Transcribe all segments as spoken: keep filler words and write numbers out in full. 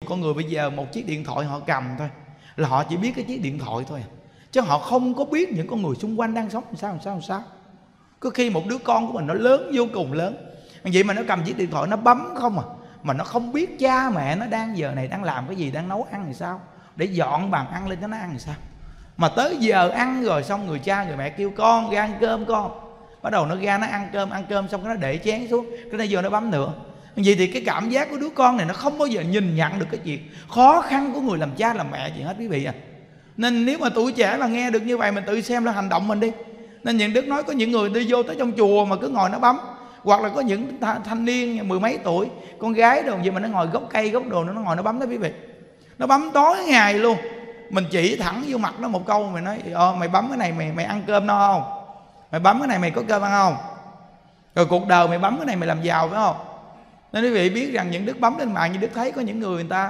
Con người bây giờ một chiếc điện thoại họ cầm thôi là họ chỉ biết cái chiếc điện thoại thôi à. Chứ họ không có biết những con người xung quanh đang sống làm sao làm sao làm sao. Có khi một đứa con của mình nó lớn, vô cùng lớn, vậy mà nó cầm chiếc điện thoại nó bấm không à, mà nó không biết cha mẹ nó đang giờ này đang làm cái gì, đang nấu ăn thì sao, để dọn bàn ăn lên cho nó ăn thì sao. Mà tới giờ ăn rồi xong người cha người mẹ kêu con ra ăn cơm con, bắt đầu nó ra nó ăn cơm, ăn cơm xong cái nó để chén xuống, cái nó vô nó bấm nữa. Vậy thì cái cảm giác của đứa con này nó không bao giờ nhìn nhận được cái chuyện khó khăn của người làm cha làm mẹ gì hết quý vị à. Nên nếu mà tuổi trẻ là nghe được như vậy, mình tự xem là hành động mình đi. Nên những Đức nói có những người đi vô tới trong chùa mà cứ ngồi nó bấm, hoặc là có những thanh niên mười mấy tuổi, con gái đồ gì mà nó ngồi gốc cây gốc đồ nó ngồi nó bấm đó quý vị. Nó bấm tối ngày luôn. Mình chỉ thẳng vô mặt nó một câu, mày nói ờ mày bấm cái này mày mày ăn cơm no không, mày bấm cái này mày có cơm ăn không, rồi cuộc đời mày bấm cái này mày làm giàu phải không. Nên quý vị biết rằng những Đức bấm lên mạng, những Đức thấy có những người người ta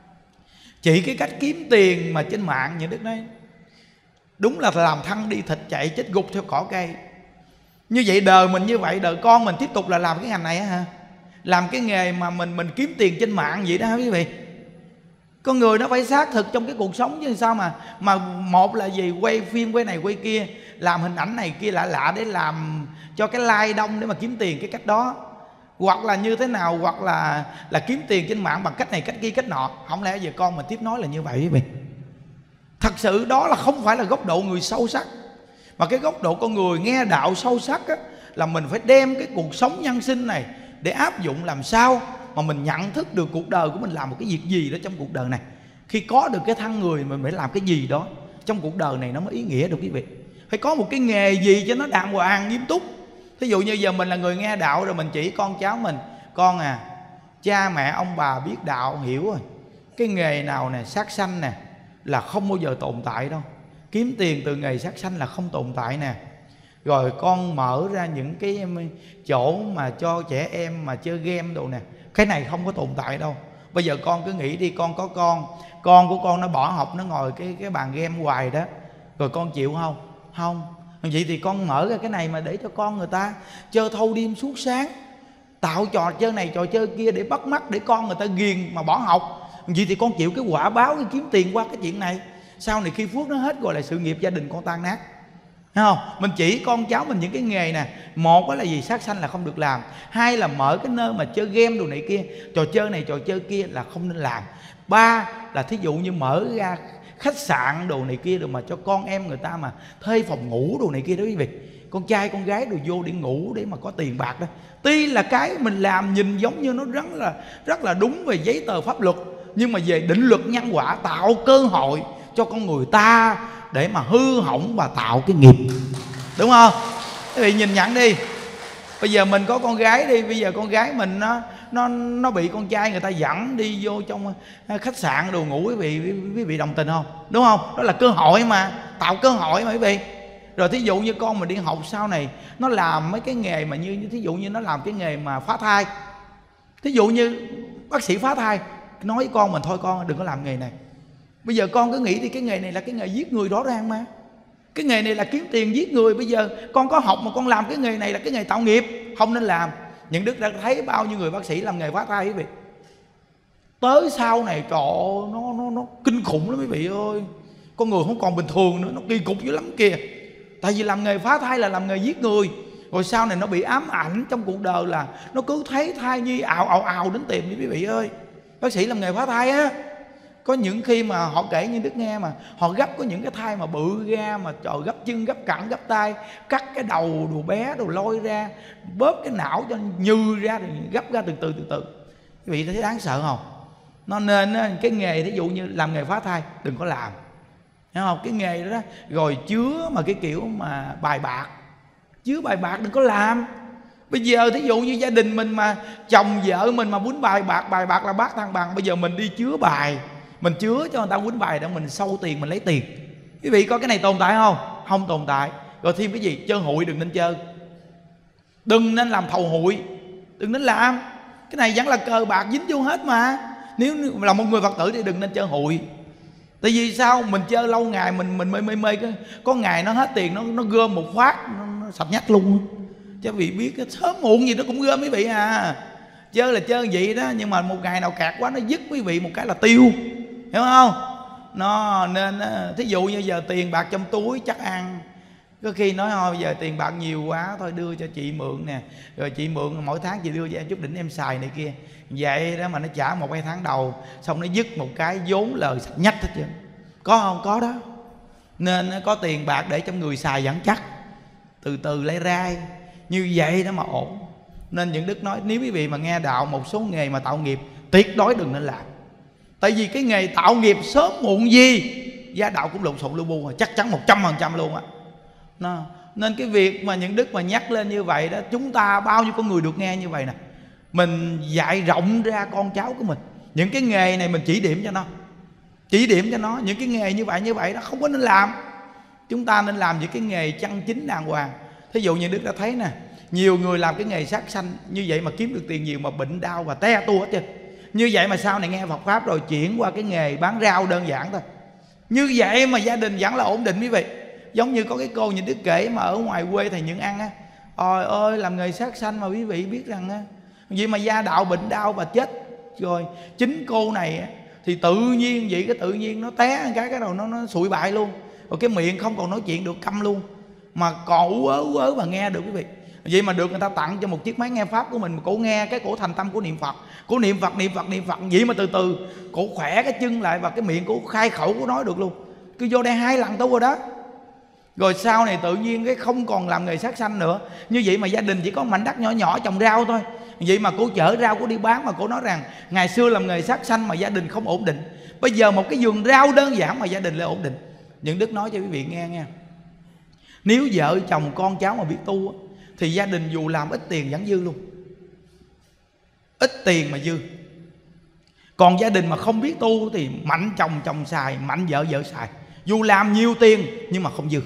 chỉ cái cách kiếm tiền mà trên mạng, những Đức nói đúng là làm thân đi thịt chạy chết gục theo cỏ cây. Như vậy đời mình như vậy, đời con mình tiếp tục là làm cái ngành này á hả, làm cái nghề mà mình mình kiếm tiền trên mạng vậy đó hả quý vị. Con người nó phải xác thực trong cái cuộc sống chứ sao mà mà một là gì, quay phim quay này quay kia, làm hình ảnh này kia lạ lạ để làm cho cái like đông để mà kiếm tiền cái cách đó, hoặc là như thế nào, hoặc là là kiếm tiền trên mạng bằng cách này cách kia cách nọ. Không lẽ giờ con mình tiếp nói là như vậy quý vị. Thật sự đó là không phải là góc độ người sâu sắc, mà cái góc độ con người nghe đạo sâu sắc á, là mình phải đem cái cuộc sống nhân sinh này để áp dụng làm sao mà mình nhận thức được cuộc đời của mình làm một cái việc gì đó trong cuộc đời này. Khi có được cái thân người mình phải làm cái gì đó trong cuộc đời này nó mới ý nghĩa được quý vị. Phải có một cái nghề gì cho nó đàng hoàng nghiêm túc. Thí dụ như giờ mình là người nghe đạo rồi mình chỉ con cháu mình, con à, cha mẹ ông bà biết đạo hiểu rồi, cái nghề nào nè sát sanh nè là không bao giờ tồn tại đâu, kiếm tiền từ nghề sát sanh là không tồn tại nè. Rồi con mở ra những cái chỗ mà cho trẻ em mà chơi game đồ nè, cái này không có tồn tại đâu. Bây giờ con cứ nghĩ đi, con có con, con của con nó bỏ học nó ngồi cái cái bàn game hoài đó, rồi con chịu không? Không. Vậy thì con mở ra cái này mà để cho con người ta chơi thâu đêm suốt sáng, tạo trò chơi này trò chơi kia để bắt mắt, để con người ta ghiền mà bỏ học. Vậy thì con chịu cái quả báo cái kiếm tiền qua cái chuyện này. Sau này khi phước nó hết rồi là sự nghiệp gia đình con tan nát. Thấy không? Mình chỉ con cháu mình những cái nghề nè. Một là gì, sát sanh là không được làm. Hai là mở cái nơi mà chơi game đồ này kia, trò chơi này trò chơi kia là không nên làm. Ba là thí dụ như mở ra khách sạn đồ này kia, đồ mà cho con em người ta mà thuê phòng ngủ đồ này kia đó quý vị. Con trai con gái đồ vô để ngủ để mà có tiền bạc đó. Tuy là cái mình làm nhìn giống như nó rất là rất là đúng về giấy tờ pháp luật, nhưng mà về định luật nhân quả tạo cơ hội cho con người ta để mà hư hỏng và tạo cái nghiệp. Đúng không? Quý vị nhìn nhận đi. Bây giờ mình có con gái đi, bây giờ con gái mình nó nó nó bị con trai người ta dẫn đi vô trong khách sạn đồ ngủ, quý vị quý vị đồng tình không? Đúng không? Đó là cơ hội mà, tạo cơ hội mà quý vị. Rồi thí dụ như con mình đi học sau này nó làm mấy cái nghề mà như thí dụ như nó làm cái nghề mà phá thai. Thí dụ như bác sĩ phá thai nói với con mình thôi con đừng có làm nghề này. Bây giờ con cứ nghĩ thì cái nghề này là cái nghề giết người rõ ràng mà. Cái nghề này là kiếm tiền giết người. Bây giờ con có học mà con làm cái nghề này là cái nghề tạo nghiệp, không nên làm. Những Đức đã thấy bao nhiêu người bác sĩ làm nghề phá thai quý vị. Tới sau này trời ơi, nó, nó, nó kinh khủng lắm quý vị ơi. Con người không còn bình thường nữa, nó kỳ cục dữ lắm kìa. Tại vì làm nghề phá thai là làm nghề giết người. Rồi sau này nó bị ám ảnh trong cuộc đời là nó cứ thấy thai nhi ào ào ào đến tìm đi quý vị ơi. Bác sĩ làm nghề phá thai á, có những khi mà họ kể như Đức nghe mà họ gấp có những cái thai mà bự ra mà trời, gấp chân gấp cẳng gấp tay, cắt cái đầu đồ bé đồ lôi ra, bóp cái não cho nhừ ra rồi gấp ra từ từ từ từ. Quý vị thấy đáng sợ không? Nó nên cái nghề ví dụ như làm nghề phá thai đừng có làm. Thấy không? Cái nghề đó, đó rồi chứa mà cái kiểu mà bài bạc, chứa bài bạc đừng có làm. Bây giờ thí dụ như gia đình mình mà chồng vợ mình mà muốn bài bạc, bài bạc là bác thăng bằng, bây giờ mình đi chứa bài, mình chứa cho người ta quýnh bài để mình sâu tiền, mình lấy tiền. Quý vị có cái này tồn tại không? Không tồn tại. Rồi thêm cái gì? Chơi hụi đừng nên chơi, đừng nên làm thầu hụi, đừng nên làm. Cái này vẫn là cờ bạc dính vô hết mà. Nếu là một người Phật tử thì đừng nên chơi hụi. Tại vì sao? Mình chơi lâu ngày mình mình mê mê mê cái có ngày nó hết tiền, nó nó gom một phát nó, nó sập nhách luôn. Chứ quý vị biết sớm muộn gì nó cũng gom quý vị à. Chơi là chơi vậy đó, nhưng mà một ngày nào kẹt quá nó dứt quý vị một cái là tiêu, hiểu không? Nó nên thí dụ như giờ tiền bạc trong túi chắc ăn, có khi nói thôi bây giờ tiền bạc nhiều quá thôi đưa cho chị mượn nè, rồi chị mượn mỗi tháng chị đưa cho em chút đỉnh em xài này kia, vậy đó mà nó trả một hai tháng đầu xong nó dứt một cái vốn lời sạch nhách hết trơn. Có không? Có đó. Nên có tiền bạc để trong người xài vẫn chắc, từ từ lấy ra, như vậy đó mà ổn. Nên những Đức nói nếu quý vị mà nghe đạo một số nghề mà tạo nghiệp tuyệt đối đừng nên làm. Tại vì cái nghề tạo nghiệp sớm muộn gì gia đạo cũng lộn xộn lu bu, chắc chắn một trăm phần trăm luôn á. Nên cái việc mà những Đức mà nhắc lên như vậy đó, chúng ta bao nhiêu con người được nghe như vậy nè, mình dạy rộng ra con cháu của mình những cái nghề này, mình chỉ điểm cho nó, chỉ điểm cho nó những cái nghề như vậy như vậy đó không có nên làm. Chúng ta nên làm những cái nghề chân chính đàng hoàng. Thí dụ như Đức đã thấy nè, nhiều người làm cái nghề sát sanh như vậy mà kiếm được tiền nhiều mà bệnh đau và te tua hết trơn. Như vậy mà sau này nghe Phật Pháp rồi chuyển qua cái nghề bán rau đơn giản thôi. Như vậy mà gia đình vẫn là ổn định quý vị. Giống như có cái cô như Đức kể mà ở ngoài quê thầy Những Ăn á, ôi ơi làm nghề sát sanh mà quý vị biết rằng á, vì mà gia đạo bệnh đau và chết rồi. Chính cô này á, thì tự nhiên vậy, cái tự nhiên nó té cái cái đầu nó nó sụi bại luôn, rồi cái miệng không còn nói chuyện được, câm luôn, mà còn ú ớ ú ớ mà nghe được quý vị. Vậy mà được người ta tặng cho một chiếc máy nghe pháp của mình, mà cổ nghe cái cổ thành tâm của niệm Phật, cổ niệm Phật niệm Phật niệm Phật vậy mà từ từ cổ khỏe cái chân lại và cái miệng cổ khai khẩu cổ nói được luôn. Cứ vô đây hai lần tu rồi đó. Rồi sau này tự nhiên cái không còn làm nghề sát sanh nữa. Như vậy mà gia đình chỉ có mảnh đất nhỏ nhỏ trồng rau thôi. Vậy mà cô chở rau cô đi bán, mà cô nói rằng ngày xưa làm nghề sát sanh mà gia đình không ổn định, bây giờ một cái vườn rau đơn giản mà gia đình lại ổn định. Những Đức nói cho quý vị nghe nha, nếu vợ chồng con cháu mà biết tu thì gia đình dù làm ít tiền vẫn dư luôn, ít tiền mà dư. Còn gia đình mà không biết tu thì mạnh chồng chồng xài, mạnh vợ vợ xài, dù làm nhiều tiền nhưng mà không dư.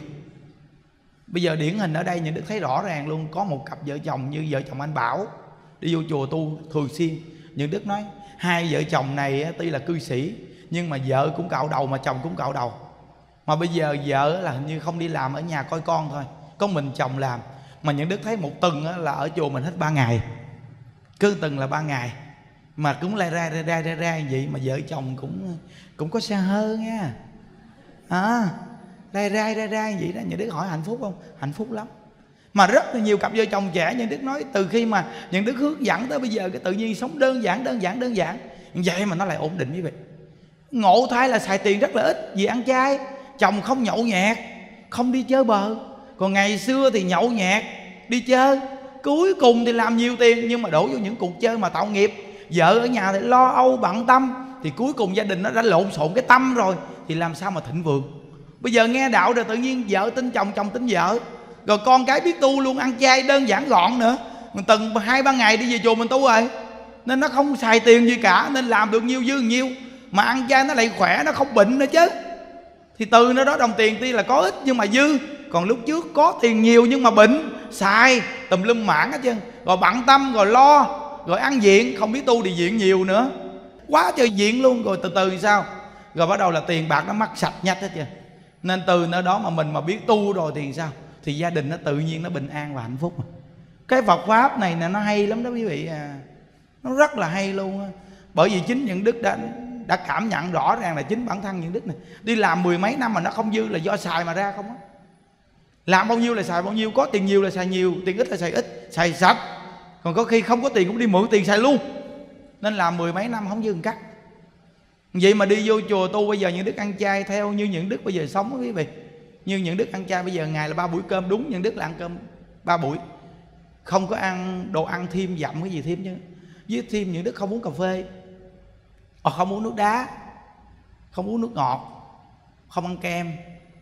Bây giờ điển hình ở đây Những Đức thấy rõ ràng luôn, có một cặp vợ chồng như vợ chồng anh Bảo đi vô chùa tu thường xuyên. Những Đức nói hai vợ chồng này tuy là cư sĩ nhưng mà vợ cũng cạo đầu mà chồng cũng cạo đầu. Mà bây giờ vợ là hình như không đi làm, ở nhà coi con thôi, có mình chồng làm. Mà Những Đức thấy một tuần là ở chùa mình hết ba ngày, cứ tuần là ba ngày mà cũng lai ra ra ra ra ra vậy. Mà vợ chồng cũng cũng có xe hơi nha, à, lai ra ra ra vậy đó. Những Đức hỏi hạnh phúc không? Hạnh phúc lắm. Mà rất là nhiều cặp vợ chồng trẻ Những Đức nói từ khi mà Những Đức hướng dẫn tới bây giờ cái tự nhiên sống đơn giản đơn giản đơn giản vậy mà nó lại ổn định quý vị. Ngộ thay là xài tiền rất là ít vì ăn chay, chồng không nhậu nhẹt, không đi chơi bờ. Còn ngày xưa thì nhậu nhẹt đi chơi, cuối cùng thì làm nhiều tiền nhưng mà đổ vô những cuộc chơi mà tạo nghiệp. Vợ ở nhà thì lo âu bận tâm, thì cuối cùng gia đình nó đã lộn xộn cái tâm rồi thì làm sao mà thịnh vượng. Bây giờ nghe đạo rồi tự nhiên vợ tin chồng, chồng tin vợ, rồi con cái biết tu luôn, ăn chay đơn giản gọn nữa. Mình từng hai ba ngày đi về chùa mình tu rồi, nên nó không xài tiền gì cả, nên làm được nhiêu dư nhiêu. Mà ăn chay nó lại khỏe, nó không bệnh nữa chứ. Thì từ nó đó đồng tiền tuy là có ít nhưng mà dư. Còn lúc trước có tiền nhiều nhưng mà bệnh, xài tùm lum mảng hết trơn. Rồi bận tâm, rồi lo, rồi ăn viện, không biết tu thì viện nhiều nữa, quá trời viện luôn. Rồi từ từ sao? Rồi bắt đầu là tiền bạc nó mắc sạch nhách hết trơn. Nên từ nơi đó mà mình mà biết tu rồi thì sao? Thì gia đình nó tự nhiên nó bình an và hạnh phúc. Cái Phật Pháp này nè nó hay lắm đó quý vị à. Nó rất là hay luôn á. Bởi vì chính Những Đức đã, đã cảm nhận rõ ràng là chính bản thân Những Đức này đi làm mười mấy năm mà nó không dư là do xài mà ra không á. Làm bao nhiêu là xài bao nhiêu, có tiền nhiều là xài nhiều, tiền ít là xài ít, xài sạch. Còn có khi không có tiền cũng đi mượn tiền xài luôn. Nên làm mười mấy năm không dư một cắt. Vậy mà đi vô chùa tu bây giờ Những Đức ăn chay theo như Những Đức bây giờ sống đó quý vị. Như Những Đức ăn chay bây giờ ngày là ba buổi cơm, đúng Những Đức là ăn cơm ba buổi, không có ăn đồ ăn thêm dặm cái gì thêm chứ. Với thêm Những Đức không uống cà phê, không uống nước đá, không uống nước ngọt, không ăn kem,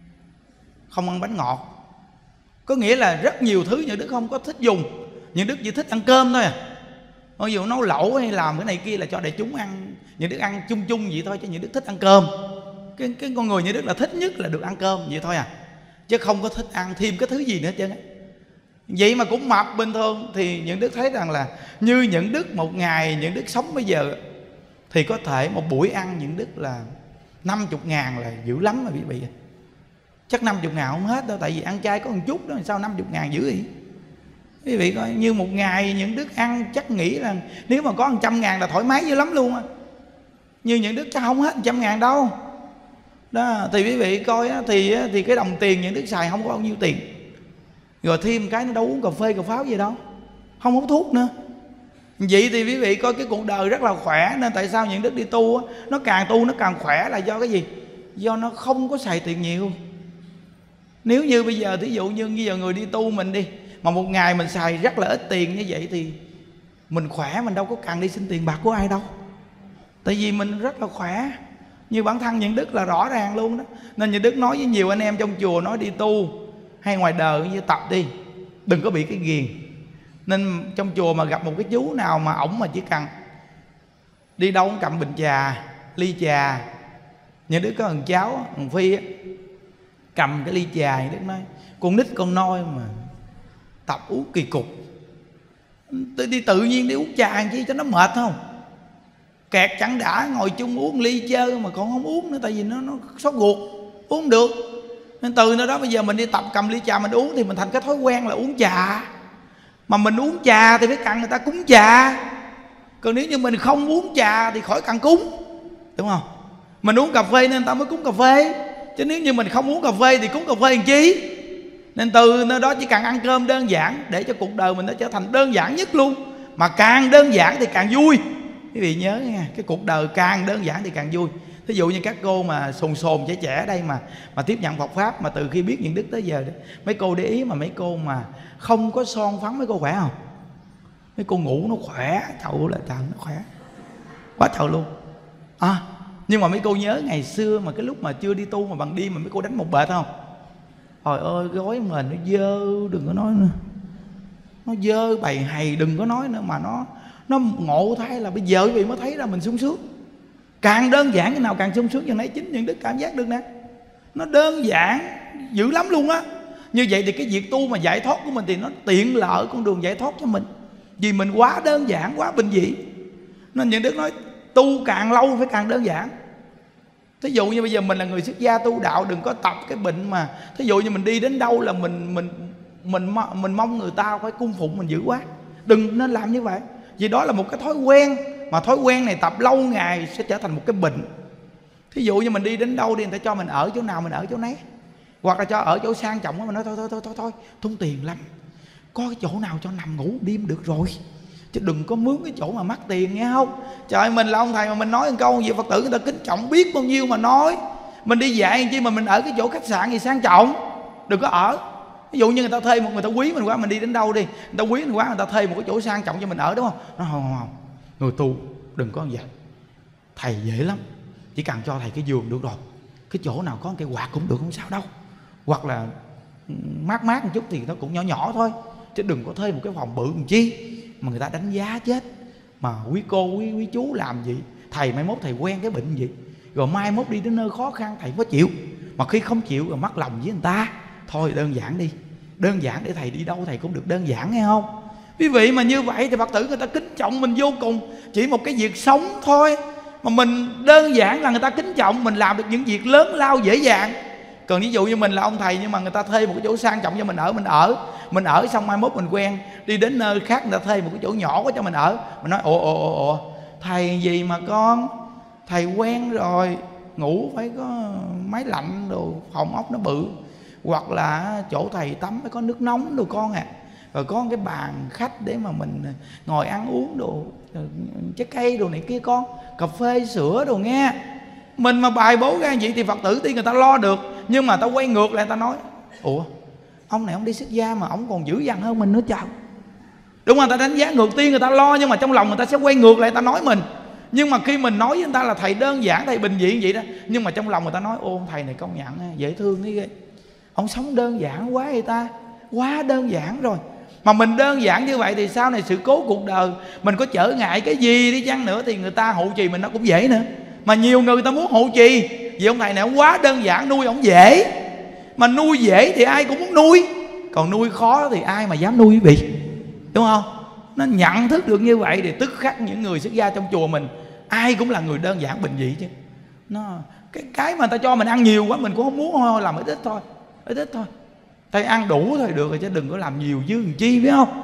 không ăn bánh ngọt. Có nghĩa là rất nhiều thứ Những Đức không có thích dùng. Những Đức chỉ thích ăn cơm thôi à. Ví dụ nấu lẩu hay làm cái này kia là cho đại chúng ăn, Những Đức ăn chung chung vậy thôi. Chứ Những Đức thích ăn cơm. Cái, cái con người Những Đức là thích nhất là được ăn cơm vậy thôi à, chứ không có thích ăn thêm cái thứ gì nữa hết trơn á. Vậy mà cũng mập bình thường. Thì Những Đức thấy rằng là như Những Đức một ngày Những Đức sống bây giờ thì có thể một buổi ăn Những Đức là năm mươi ngàn là dữ lắm mà quý vị. Chắc năm mươi ngàn không hết đâu. Tại vì ăn chay có một chút đó, sao năm mươi ngàn dữ vậy? Quý vị coi, như một ngày những Đức ăn chắc nghĩ là nếu mà có một trăm ngàn là thoải mái dữ lắm luôn á. Như những Đức chắc không hết một trăm ngàn đâu. Đó, thì quý vị coi á, thì thì cái đồng tiền những Đức xài không có bao nhiêu tiền. Rồi thêm cái nó đâu uống cà phê cà pháo gì đâu, không hút thuốc nữa. Vậy thì quý vị coi cái cuộc đời rất là khỏe. Nên tại sao những Đức đi tu á, nó càng tu nó càng khỏe là do cái gì? Do nó không có xài tiền nhiều. Nếu như bây giờ thí dụ như bây giờ người đi tu mình đi, mà một ngày mình xài rất là ít tiền như vậy thì mình khỏe, mình đâu có cần đi xin tiền bạc của ai đâu. Tại vì mình rất là khỏe. Như bản thân những Đức là rõ ràng luôn đó. Nên những Đức nói với nhiều anh em trong chùa, nói đi tu hay ngoài đời như tập đi, đừng có bị cái ghiền. Nên trong chùa mà gặp một cái chú nào mà ổng mà chỉ cần đi đâu cũng cầm bình trà, ly trà. Những Đức có thằng cháu, thằng Phi á, cầm cái ly trà, những Đức nói con nít con nôi mà tập uống kỳ cục, tôi đi tự nhiên đi uống trà làm chi cho nó mệt không? Kẹt chẳng đã, ngồi chung uống ly chơi mà còn không uống nữa, tại vì nó nó sốt ruột, uống được. Nên từ nơi đó bây giờ mình đi tập cầm ly trà mình uống thì mình thành cái thói quen là uống trà. Mà mình uống trà thì phải cần người ta cúng trà. Còn nếu như mình không uống trà thì khỏi cần cúng, đúng không? Mình uống cà phê nên người ta mới cúng cà phê. Chứ nếu như mình không uống cà phê thì cúng cà phê làm chi? Nên từ nơi đó chỉ cần ăn cơm đơn giản để cho cuộc đời mình nó trở thành đơn giản nhất luôn. Mà càng đơn giản thì càng vui. Quý vị nhớ nha, cái cuộc đời càng đơn giản thì càng vui. Thí dụ như các cô mà sồn sồn trẻ trẻ đây mà mà tiếp nhận Phật Pháp, mà từ khi biết những Đức tới giờ đó, mấy cô để ý mà mấy cô mà không có son phấn, mấy cô khỏe không? Mấy cô ngủ nó khỏe, chậu là trời nó khỏe quá trời luôn à. Nhưng mà mấy cô nhớ ngày xưa mà cái lúc mà chưa đi tu mà bằng đi mà mấy cô đánh một bệt không? Trời ơi gối mình nó dơ, đừng có nói nữa. Nó dơ bầy hầy đừng có nói nữa. Mà nó nó ngộ thay là bây giờ quý vị mới thấy ra mình sung sướng. Càng đơn giản cái nào càng sung sướng. Như nãy chính những Đức cảm giác được nè, nó đơn giản dữ lắm luôn á. Như vậy thì cái việc tu mà giải thoát của mình thì nó tiện lợi con đường giải thoát cho mình. Vì mình quá đơn giản, quá bình dị. Nên những Đức nói tu càng lâu phải càng đơn giản. Thí dụ như bây giờ mình là người xuất gia tu đạo, đừng có tập cái bệnh mà thí dụ như mình đi đến đâu là mình mình mình mình mong người ta phải cung phụng mình dữ quá. Đừng nên làm như vậy. Vì đó là một cái thói quen, mà thói quen này tập lâu ngày sẽ trở thành một cái bệnh. Thí dụ như mình đi đến đâu đi, người ta cho mình ở chỗ nào mình ở chỗ nấy, hoặc là cho ở chỗ sang trọng, mình nói thôi thôi thôi thôi thôi tốn tiền lắm, có cái chỗ nào cho nằm ngủ đêm được rồi, chứ đừng có mướn cái chỗ mà mắc tiền, nghe không? Trời, mình là ông thầy mà mình nói một câu gì Phật tử người ta kính trọng biết bao nhiêu mà nói. Mình đi dạy chi mà mình ở cái chỗ khách sạn gì sang trọng, đừng có ở. Ví dụ như người ta thuê một người ta quý mình quá, mình đi đến đâu đi, người ta quý mình quá, người ta thuê một cái chỗ sang trọng cho mình ở, đúng không? Nó không, không, không. Người tu đừng có vậy. Thầy dễ lắm, chỉ cần cho thầy cái giường được rồi, cái chỗ nào có cây quạt cũng được, không sao đâu. Hoặc là mát mát một chút thì nó cũng nhỏ nhỏ thôi, chứ đừng có thuê một cái phòng bự làm chi mà người ta đánh giá chết. Mà quý cô quý, quý chú làm gì, thầy mai mốt thầy quen cái bệnh gì, rồi mai mốt đi đến nơi khó khăn thầy có chịu. Mà khi không chịu rồi mất lòng với người ta. Thôi đơn giản đi, đơn giản để thầy đi đâu thầy cũng được đơn giản, nghe không? Quý vị mà như vậy thì Phật tử người ta kính trọng mình vô cùng. Chỉ một cái việc sống thôi mà mình đơn giản là người ta kính trọng, mình làm được những việc lớn lao dễ dàng. Còn ví dụ như mình là ông thầy nhưng mà người ta thuê một cái chỗ sang trọng cho mình ở, mình ở mình ở xong mai mốt mình quen đi đến nơi khác người ta thuê một cái chỗ nhỏ quá cho mình ở, mình nói ồ ồ ồ ồ thầy gì mà con, thầy quen rồi, ngủ phải có máy lạnh đồ, phòng ốc nó bự, hoặc là chỗ thầy tắm phải có nước nóng đồ con à, rồi có cái bàn khách để mà mình ngồi ăn uống đồ, trái cây đồ này kia con, cà phê sữa đồ, nghe. Mình mà bài bố ra vậy thì Phật tử tiên người ta lo được. Nhưng mà ta quay ngược lại ta nói ủa ông này ông đi xuất gia mà ông còn dữ dằn hơn mình nữa trời. Đúng không? Ta đánh giá ngược tiên người ta lo, nhưng mà trong lòng người ta sẽ quay ngược lại ta nói mình. Nhưng mà khi mình nói với người ta là thầy đơn giản, thầy bình dị vậy đó, nhưng mà trong lòng người ta nói ô thầy này công nhận dễ thương thế ghê, ông sống đơn giản quá vậy ta, quá đơn giản rồi. Mà mình đơn giản như vậy thì sau này sự cố cuộc đời mình có trở ngại cái gì đi chăng nữa thì người ta hộ trì mình nó cũng dễ nữa. Mà nhiều người ta muốn hộ trì vì ông thầy này ông quá đơn giản, nuôi ông dễ. Mà nuôi dễ thì ai cũng muốn nuôi, còn nuôi khó thì ai mà dám nuôi quý vị, đúng không? Nó nhận thức được như vậy thì tức khắc những người xuất gia trong chùa mình ai cũng là người đơn giản bình dị chứ. Nó cái cái mà ta cho mình ăn nhiều quá mình cũng không muốn, thôi làm ít ít thôi, ít ít thôi. Thầy ăn đủ thôi được rồi chứ đừng có làm nhiều dư làm chi, biết không?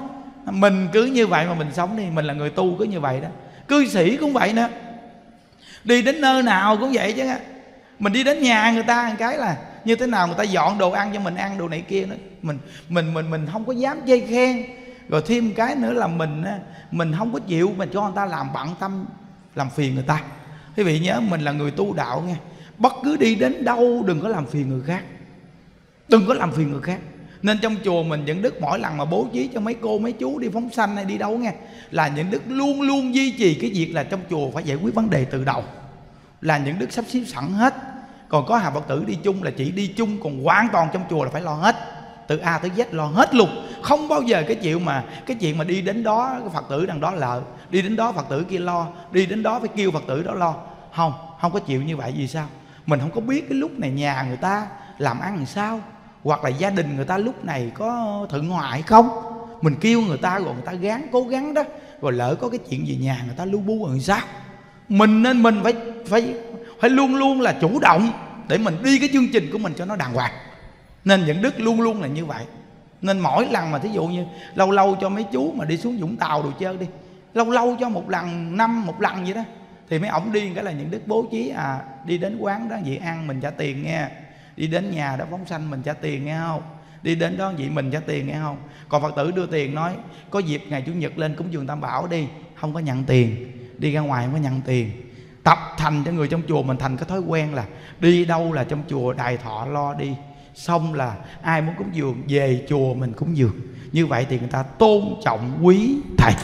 Mình cứ như vậy mà mình sống đi. Mình là người tu cứ như vậy đó. Cư sĩ cũng vậy nữa, đi đến nơi nào cũng vậy chứ. Mình đi đến nhà người ta một cái là như thế nào người ta dọn đồ ăn cho mình ăn, đồ này kia nữa, mình mình mình mình không có dám chê khen. Rồi thêm cái nữa là mình mình không có chịu mà cho người ta làm bận tâm, làm phiền người ta. Quý vị nhớ mình là người tu đạo nghe, bất cứ đi đến đâu đừng có làm phiền người khác, đừng có làm phiền người khác. Nên trong chùa mình những đức mỗi lần mà bố trí cho mấy cô mấy chú đi phóng sanh hay đi đâu nghe, là những đức luôn luôn duy trì cái việc là trong chùa phải giải quyết vấn đề từ đầu, là những đức sắp xếp sẵn hết. Còn có hàng Phật tử đi chung là chỉ đi chung, còn hoàn toàn trong chùa là phải lo hết, từ A tới Z lo hết luôn. Không bao giờ cái chuyện mà cái chuyện mà đi đến đó cái Phật tử đằng đó lợ, đi đến đó Phật tử kia lo, đi đến đó phải kêu Phật tử đó lo. Không, không có chịu như vậy. Vì sao? Mình không có biết cái lúc này nhà người ta làm ăn làm sao, hoặc là gia đình người ta lúc này có thượng ngoại không. Mình kêu người ta rồi người ta gắng cố gắng đó, rồi lỡ có cái chuyện gì nhà người ta lu bu rồi sao. Mình nên mình phải phải phải luôn luôn là chủ động để mình đi cái chương trình của mình cho nó đàng hoàng. Nên những đức luôn luôn là như vậy. Nên mỗi lần mà thí dụ như lâu lâu cho mấy chú mà đi xuống Vũng Tàu đồ chơi đi, lâu lâu cho một lần, năm một lần vậy đó, thì mấy ổng đi cái là những đức bố trí à đi đến quán đó vậy ăn mình trả tiền nghe, đi đến nhà đó phóng sanh mình trả tiền nghe không, đi đến đó vậy mình trả tiền nghe không. Còn Phật tử đưa tiền nói có dịp ngày Chủ nhật lên cúng dường Tam Bảo đi, không có nhận tiền, đi ra ngoài không có nhận tiền. Tập thành cho người trong chùa mình thành cái thói quen là đi đâu là trong chùa đài thọ lo đi, xong là ai muốn cúng dường về chùa mình cúng dường. Như vậy thì người ta tôn trọng quý thầy.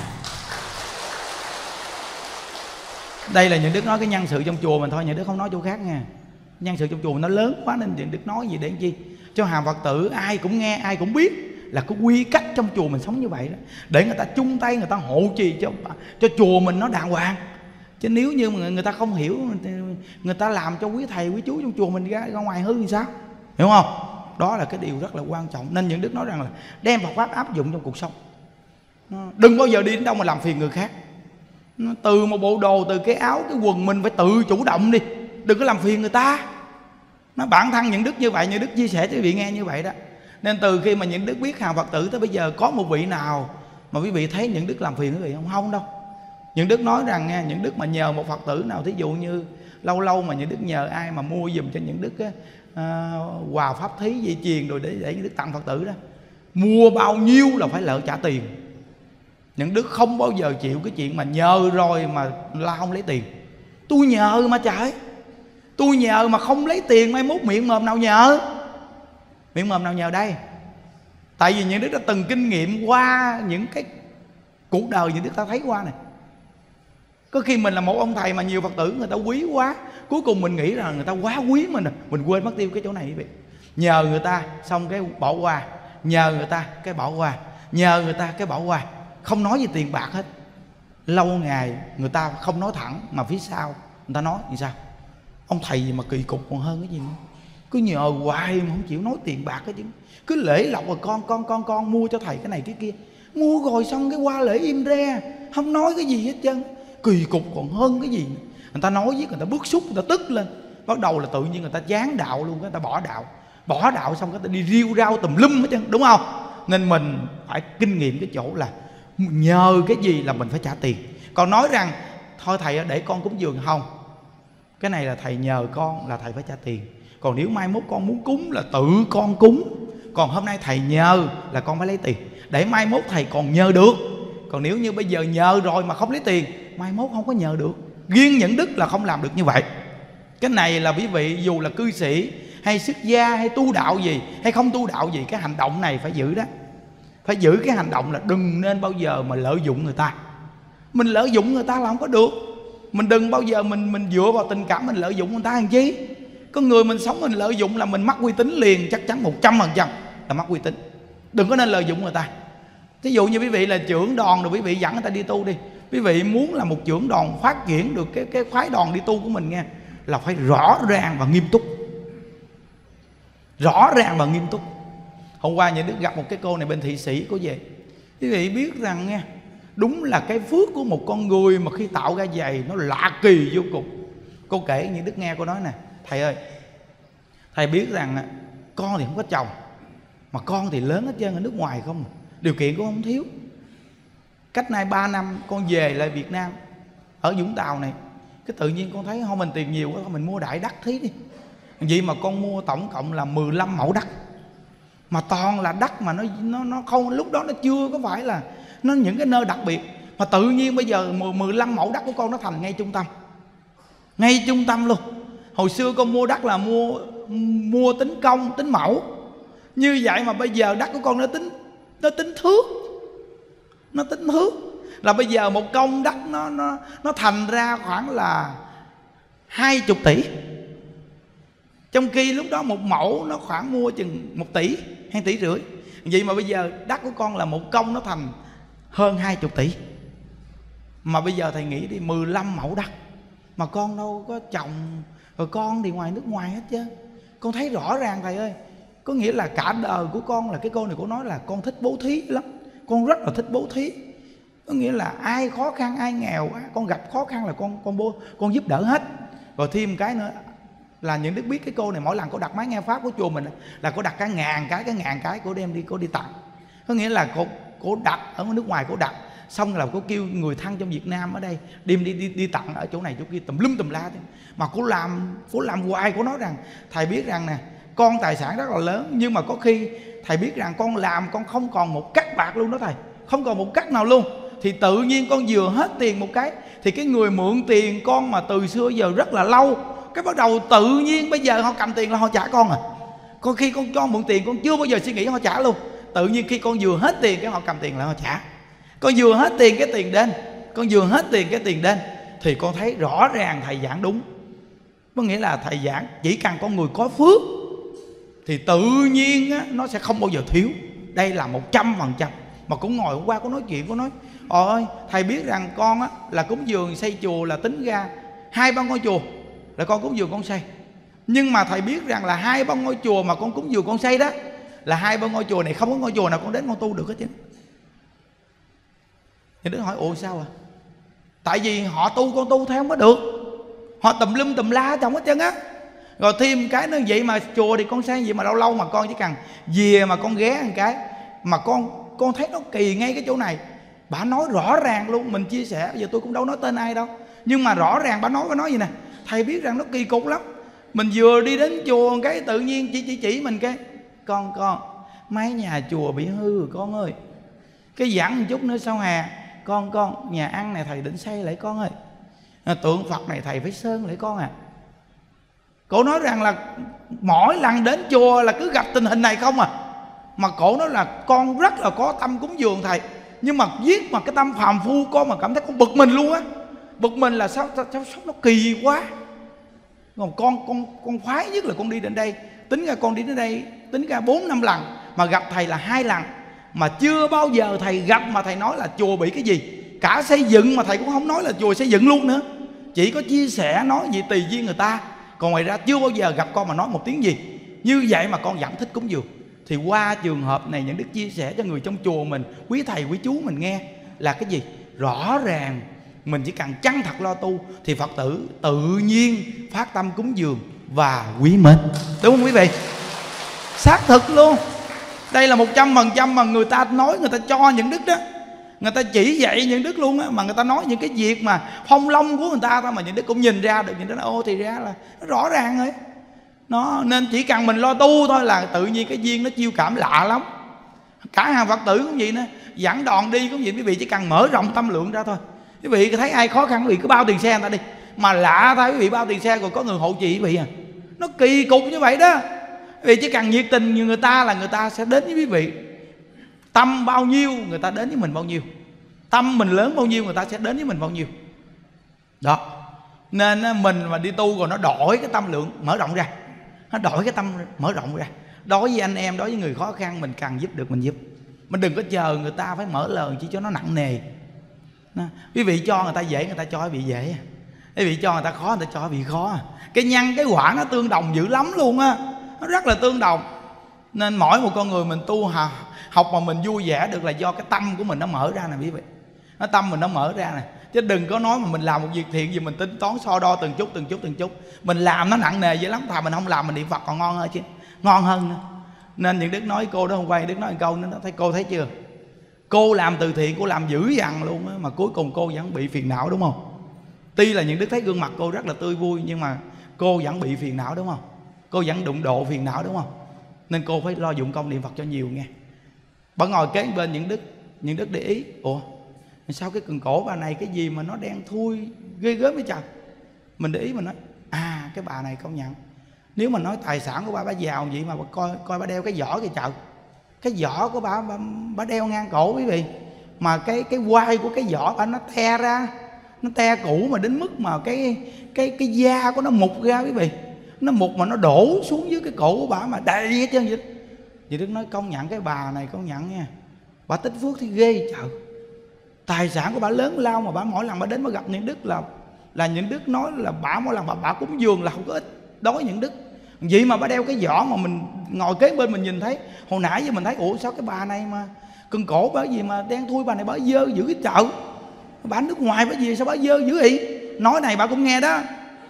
Đây là những đức nói cái nhân sự trong chùa mình thôi, những đức không nói chỗ khác nha. Nhân sự trong chùa mình nó lớn quá nên những đức nói gì để làm chi, cho hàng Phật tử ai cũng nghe ai cũng biết là cái quy cách trong chùa mình sống như vậy đó, để người ta chung tay người ta hộ trì cho cho chùa mình nó đàng hoàng. Chứ nếu như mà người ta không hiểu, người ta làm cho quý thầy quý chú trong chùa mình ra, ra ngoài hư thì sao, hiểu không? Đó là cái điều rất là quan trọng. Nên những đức nói rằng là đem Phật pháp áp dụng trong cuộc sống, đừng bao giờ đi đến đâu mà làm phiền người khác. Từ một bộ đồ, từ cái áo cái quần mình phải tự chủ động đi, đừng có làm phiền người ta. Nó bản thân những đức như vậy, những đức chia sẻ cho quý vị nghe như vậy đó. Nên từ khi mà những đức biết hàng Phật tử tới bây giờ, có một vị nào mà quý vị thấy những đức làm phiền quý vị không? Không đâu. Những đức nói rằng nha, những đức mà nhờ một Phật tử nào, thí dụ như lâu lâu mà những đức nhờ ai mà mua giùm cho những đức á, à, quà pháp thí dây chuyền rồi để để những đức tặng Phật tử đó, mua bao nhiêu là phải lỡ trả tiền. Những đức không bao giờ chịu cái chuyện mà nhờ rồi mà la không lấy tiền. Tôi nhờ mà trời, tôi nhờ mà không lấy tiền, mai mốt miệng mồm nào nhờ, miệng mồm nào nhờ đây. Tại vì những đức đã từng kinh nghiệm qua những cái cuộc đời những đức ta thấy qua này. Có khi mình là một ông thầy mà nhiều Phật tử người ta quý quá, cuối cùng mình nghĩ là người ta quá quý mình, mình quên mất tiêu cái chỗ này quý vị. Nhờ người ta xong cái bỏ qua, nhờ người ta cái bỏ qua, nhờ người ta cái bỏ qua, không nói gì tiền bạc hết. Lâu ngày người ta không nói thẳng mà phía sau người ta nói như sao? Ông thầy gì mà kỳ cục còn hơn cái gì nữa, cứ nhờ hoài mà không chịu nói tiền bạc hết chứ. Cứ lễ lộc rồi con con con con mua cho thầy cái này cái kia, mua rồi xong cái qua lễ im re, không nói cái gì hết trơn. Kỳ cục còn hơn cái gì nữa. Người ta nói với người ta bức xúc, người ta tức lên, bắt đầu là tự nhiên người ta chán đạo luôn, người ta bỏ đạo, bỏ đạo xong người ta đi riêu rao tùm lum hết trơn, đúng không? Nên mình phải kinh nghiệm cái chỗ là nhờ cái gì là mình phải trả tiền. Còn nói rằng thôi thầy để con cúng dường, không, cái này là thầy nhờ con là thầy phải trả tiền. Còn nếu mai mốt con muốn cúng là tự con cúng, còn hôm nay thầy nhờ là con phải lấy tiền, để mai mốt thầy còn nhờ được. Còn nếu như bây giờ nhờ rồi mà không lấy tiền, mai mốt không có nhờ được. Riêng những đức là không làm được như vậy. Cái này là quý vị dù là cư sĩ hay xuất gia hay tu đạo gì hay không tu đạo gì, cái hành động này phải giữ đó. Phải giữ cái hành động là đừng nên bao giờ mà lợi dụng người ta. Mình lợi dụng người ta là không có được. Mình đừng bao giờ mình mình dựa vào tình cảm mình lợi dụng người ta làm chi. Có người mình sống mình lợi dụng là mình mất uy tín liền, chắc chắn một trăm phần trăm là mất uy tín. Đừng có nên lợi dụng người ta. Thí dụ như quý vị là trưởng đoàn rồi quý vị dẫn người ta đi tu đi, quý vị muốn là một trưởng đoàn phát triển được cái cái phái đoàn đi tu của mình nghe, là phải rõ ràng và nghiêm túc. Rõ ràng và nghiêm túc. Hôm qua nhà đức gặp một cái cô này bên Thị Sĩ có về. Quý vị biết rằng nghe, đúng là cái phước của một con người mà khi tạo ra giày nó lạ kỳ vô cùng. Cô kể như đức nghe, cô nói nè, thầy ơi, thầy biết rằng con thì không có chồng, mà con thì lớn hết trơn ở nước ngoài không, điều kiện cũng không thiếu, Cách nay ba năm con về lại Việt Nam, ở Vũng Tàu này, cái tự nhiên con thấy thôi mình tiền nhiều quá, mình mua đại đất thí đi. Vậy mà con mua tổng cộng là mười lăm mẫu đất, mà toàn là đất mà nó nó nó không, lúc đó nó chưa có phải là nó những cái nơi đặc biệt, mà tự nhiên bây giờ mười lăm mẫu đất của con nó thành ngay trung tâm, ngay trung tâm luôn. Hồi xưa con mua đất là mua mua tính công, tính mẫu, như vậy mà bây giờ đất của con nó tính nó tính thước, nó tính thước là bây giờ một công đất nó nó nó thành ra khoảng là hai chục tỷ, trong khi lúc đó một mẫu nó khoảng mua chừng một tỷ, hai tỷ rưỡi. Vậy mà bây giờ đất của con là một công nó thành hơn hai chục tỷ. Mà bây giờ thầy nghĩ đi, mười lăm mẫu đất mà con đâu có trồng, rồi con thì ngoài nước ngoài hết chứ. Con thấy rõ ràng thầy ơi, có nghĩa là cả đời của con là cái câu này cô nói là con thích bố thí lắm, con rất là thích bố thí. Có nghĩa là ai khó khăn, ai nghèo, con gặp khó khăn là con con bố con giúp đỡ hết. Rồi thêm cái nữa là những đức biết cái cô này mỗi lần cô đặt máy nghe pháp của chùa mình là cô đặt cả ngàn cái, cái ngàn cái cô đem đi, cô đi tặng. Có nghĩa là cô cô đặt ở nước ngoài, cô đặt xong là cô kêu người thân trong Việt Nam ở đây đem đi đi đi tặng ở chỗ này chỗ kia tùm lum tùm la. Mà cô làm cô làm hoài. Cô nói rằng thầy biết rằng nè, con tài sản rất là lớn, nhưng mà có khi thầy biết rằng con làm con không còn một cắc bạc luôn đó thầy, không còn một cắc nào luôn. Thì tự nhiên con vừa hết tiền một cái, thì cái người mượn tiền con mà từ xưa giờ rất là lâu, cái bắt đầu tự nhiên bây giờ họ cầm tiền là họ trả con à. Có khi con cho mượn tiền con chưa bao giờ suy nghĩ họ trả luôn, tự nhiên khi con vừa hết tiền cái họ cầm tiền là họ trả. Con vừa hết tiền cái tiền đến, con vừa hết tiền cái tiền đến, thì con thấy rõ ràng thầy giảng đúng. Có nghĩa là thầy giảng chỉ cần con người có phước thì tự nhiên á, nó sẽ không bao giờ thiếu. Đây là một trăm phần trăm. Mà cũng ngồi hôm qua có nói chuyện, có nói ôi thầy biết rằng con á, là cúng dường xây chùa là tính ra hai ba ngôi chùa là con cúng dường con xây. Nhưng mà thầy biết rằng là hai ba ngôi chùa mà con cúng dường con xây đó, là hai ba ngôi chùa này không có ngôi chùa nào con đến con tu được hết chứ. Thì Đức hỏi ủa sao à? Tại vì họ tu con tu theo không có được, họ tùm lum tùm la trong hết trơn á. Rồi thêm cái nữa vậy mà chùa thì con xây vậy mà lâu lâu mà con chỉ cần về mà con ghé một cái mà con con thấy nó kỳ ngay cái chỗ này. Bà nói rõ ràng luôn, mình chia sẻ giờ tôi cũng đâu nói tên ai đâu, nhưng mà rõ ràng bà nói bà nói gì nè, thầy biết rằng nó kỳ cục lắm. Mình vừa đi đến chùa cái tự nhiên chỉ chỉ chỉ mình cái con con mấy nhà chùa bị hư rồi con ơi, cái giảng một chút nữa sau hè con con nhà ăn này thầy định xây lại con ơi, tượng Phật này thầy phải sơn lại con à. Cổ nói rằng là mỗi lần đến chùa là cứ gặp tình hình này không à. Mà cổ nói là con rất là có tâm cúng dường thầy, nhưng mà viết mà cái tâm phàm phu con mà cảm thấy con bực mình luôn á. Bực mình là sao sao, sao, sao nó kỳ quá. Còn con con con khoái nhất là con đi đến đây, tính ra con đi đến đây tính ra bốn năm lần mà gặp thầy là hai lần, mà chưa bao giờ thầy gặp mà thầy nói là chùa bị cái gì. Cả xây dựng mà thầy cũng không nói là chùa xây dựng luôn nữa, chỉ có chia sẻ nói gì tùy duyên người ta. Còn ngoài ra chưa bao giờ gặp con mà nói một tiếng gì. Như vậy mà con vẫn thích cúng dường. Thì qua trường hợp này những đức chia sẻ cho người trong chùa mình, quý thầy quý chú mình nghe là cái gì? Rõ ràng mình chỉ cần chân thật lo tu thì Phật tử tự nhiên phát tâm cúng dường và quý mến. Đúng không quý vị? Xác thực luôn. Đây là một trăm phần trăm mà người ta nói, người ta cho những đức đó, người ta chỉ dạy những đức luôn á, mà người ta nói những cái việc mà phong long của người ta thôi mà những đức cũng nhìn ra được. Những đức nói ô thì ra là nó rõ ràng rồi. Nó nên chỉ cần mình lo tu thôi là tự nhiên cái duyên nó chiêu cảm lạ lắm. Cả hàng Phật tử cũng vậy nữa, dẫn đoàn đi cũng vậy, quý vị chỉ cần mở rộng tâm lượng ra thôi. Quý vị thấy ai khó khăn quý vị cứ bao tiền xe người ta đi. Mà lạ thay quý vị bao tiền xe rồi có người hộ trì quý vị à. Nó kỳ cục như vậy đó. Quý vị chỉ cần nhiệt tình như người ta là người ta sẽ đến với quý vị. Tâm bao nhiêu người ta đến với mình bao nhiêu, tâm mình lớn bao nhiêu người ta sẽ đến với mình bao nhiêu. Đó. Nên mình mà đi tu rồi nó đổi cái tâm lượng mở rộng ra, nó đổi cái tâm mở rộng ra. Đối với anh em, đối với người khó khăn mình cần giúp được mình giúp. Mình đừng có chờ người ta phải mở lời chỉ cho nó nặng nề. Đó. Quý vị cho người ta dễ người ta cho quý vị dễ, quý vị cho người ta khó người ta cho quý vị khó. Cái nhân cái quả nó tương đồng dữ lắm luôn á, nó rất là tương đồng. Nên mỗi một con người mình tu học mà mình vui vẻ được là do cái tâm của mình nó mở ra nè quý vị. Nó tâm mình nó mở ra nè. Chứ đừng có nói mà mình làm một việc thiện gì mình tính toán so đo từng chút từng chút từng chút. Mình làm nó nặng nề dữ lắm, thà mình không làm mình niệm Phật còn ngon hơn chứ, ngon hơn nữa. Nên những đức nói cô đó không quay, đức nói một câu nữa, thấy cô thấy chưa, Cô làm từ thiện, cô làm dữ dằn luôn á, mà cuối cùng cô vẫn bị phiền não, đúng không? Tuy là những Đức thấy gương mặt cô rất là tươi vui, nhưng mà cô vẫn bị phiền não, đúng không? Cô vẫn đụng độ phiền não, đúng không? Nên cô phải lo dụng công niệm Phật cho nhiều nghe. Bà ngồi kế bên những Đức, những Đức để ý, ủa sao cái cần cổ bà này cái gì mà nó đen thui ghê gớm vậy trời. Mình để ý mình nói, à cái bà này công nhận, nếu mà nói tài sản của bà bà giàu vậy mà bà coi coi bà đeo cái giỏ kìa trời. Cái giỏ của bà, bà bà đeo ngang cổ quý vị, mà cái cái quai của cái giỏ bà nó te ra, nó te cũ mà đến mức mà cái cái cái da của nó mục ra quý vị. Nó mục mà nó đổ xuống dưới cái cổ của bà mà đầy hết trơn vậy. Vậy Đức nói công nhận cái bà này, công nhận nha, bà tích phước thì ghê trời. Tài sản của bà lớn lao mà bà mỗi lần bà đến bà gặp những Đức là là những Đức nói là bà mỗi lần bà bà cúng dường là không có ít đối những Đức. Vậy mà bà đeo cái giỏ mà mình ngồi kế bên mình nhìn thấy, hồi nãy giờ mình thấy ủa sao cái bà này mà cưng cổ bởi gì mà đen thui, bà này bà dơ dữ cái chợ. Bà nước ngoài bởi gì sao bà dơ dữ vậy? Nói này bà cũng nghe đó.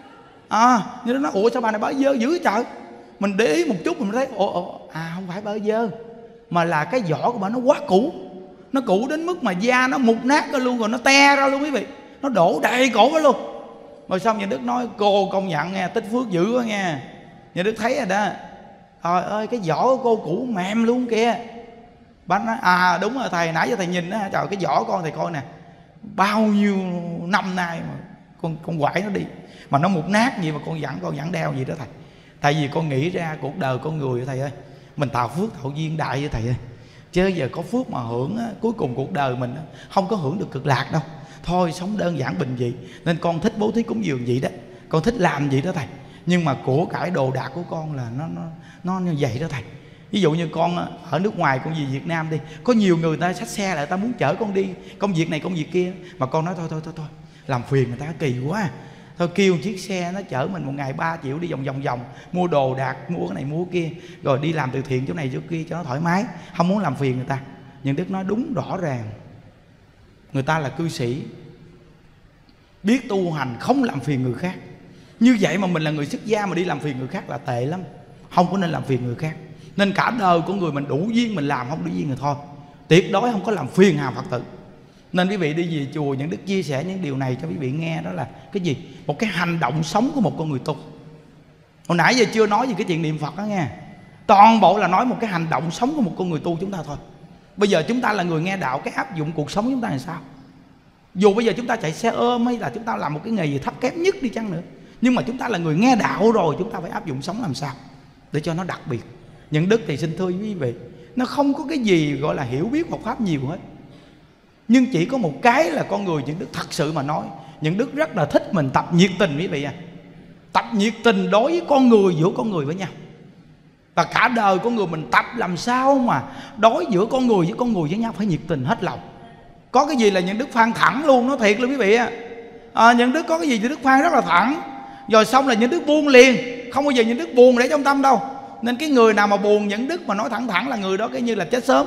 À, như nó nói ủa sao bà này bà dơ dữ cái chợ. Mình để ý một chút mình thấy ủa, ủa à không phải bà dơ, mà là cái vỏ của bà nó quá cũ. Nó cũ đến mức mà da nó mục nát ra luôn, rồi nó te ra luôn quý vị. Nó đổ đầy cổ đó luôn. Rồi xong nhà Đức nói cô công nhận nghe, tích phước dữ quá nghe. Nhà Đức thấy rồi đó. Trời ơi cái vỏ của cô cũ mềm luôn kìa. Bà nói à đúng rồi thầy, nãy giờ thầy nhìn đó, trời cái vỏ con thầy coi nè, bao nhiêu năm nay mà con con quải nó đi mà nó mục nát gì mà con vẫn con vẫn đeo gì đó thầy. Tại vì con nghĩ ra cuộc đời con người thầy ơi, mình tạo phước tạo duyên đại với thầy ơi. Chứ giờ có phước mà hưởng á, cuối cùng cuộc đời mình á, không có hưởng được cực lạc đâu. Thôi sống đơn giản bình dị. Nên con thích bố thí cúng dường vậy đó, con thích làm vậy đó thầy. Nhưng mà của cải đồ đạc của con là nó nó nó như vậy đó thầy. Ví dụ như con ở nước ngoài, con về Việt Nam đi, có nhiều người ta xách xe lại, ta muốn chở con đi công việc này công việc kia, mà con nói thôi thôi thôi thôi làm phiền người ta kỳ quá, thôi kêu chiếc xe nó chở mình một ngày ba triệu đi vòng vòng vòng, mua đồ đạc, mua cái này mua cái kia, rồi đi làm từ thiện chỗ này chỗ kia cho nó thoải mái, không muốn làm phiền người ta. Nhưng Đức nói đúng rõ ràng, người ta là cư sĩ, biết tu hành không làm phiền người khác. Như vậy mà mình là người xuất gia mà đi làm phiền người khác là tệ lắm, không có nên làm phiền người khác. Nên cả đời của người mình đủ duyên mình làm, không đủ duyên rồi thôi, tuyệt đối không có làm phiền hà Phật tử. Nên quý vị đi về chùa, những Đức chia sẻ những điều này cho quý vị nghe, đó là cái gì? Một cái hành động sống của một con người tu. Hồi nãy giờ chưa nói về cái chuyện niệm Phật đó nghe, toàn bộ là nói một cái hành động sống của một con người tu chúng ta thôi. Bây giờ chúng ta là người nghe đạo, cái áp dụng cuộc sống chúng ta là sao? Dù bây giờ chúng ta chạy xe ôm hay là chúng ta làm một cái nghề gì thấp kém nhất đi chăng nữa, nhưng mà chúng ta là người nghe đạo rồi, chúng ta phải áp dụng sống làm sao để cho nó đặc biệt. Những Đức thì xin thưa quý vị, nó không có cái gì gọi là hiểu biết Phật Pháp nhiều hết. Nhưng chỉ có một cái là con người những Đức thật sự mà nói, những Đức rất là thích mình tập nhiệt tình quý vị à. Tập nhiệt tình đối với con người, giữa con người với nhau. Và cả đời con người mình tập làm sao mà đối giữa con người với con người với nhau phải nhiệt tình hết lòng. Có cái gì là những Đức phan thẳng luôn, nói thiệt luôn quý vị à. À, những Đức có cái gì những Đức phan rất là thẳng, rồi xong là những Đức buông liền, không bao giờ những Đức buồn để trong tâm đâu. Nên cái người nào mà buồn những Đức mà nói thẳng thẳng là người đó cái như là chết sớm,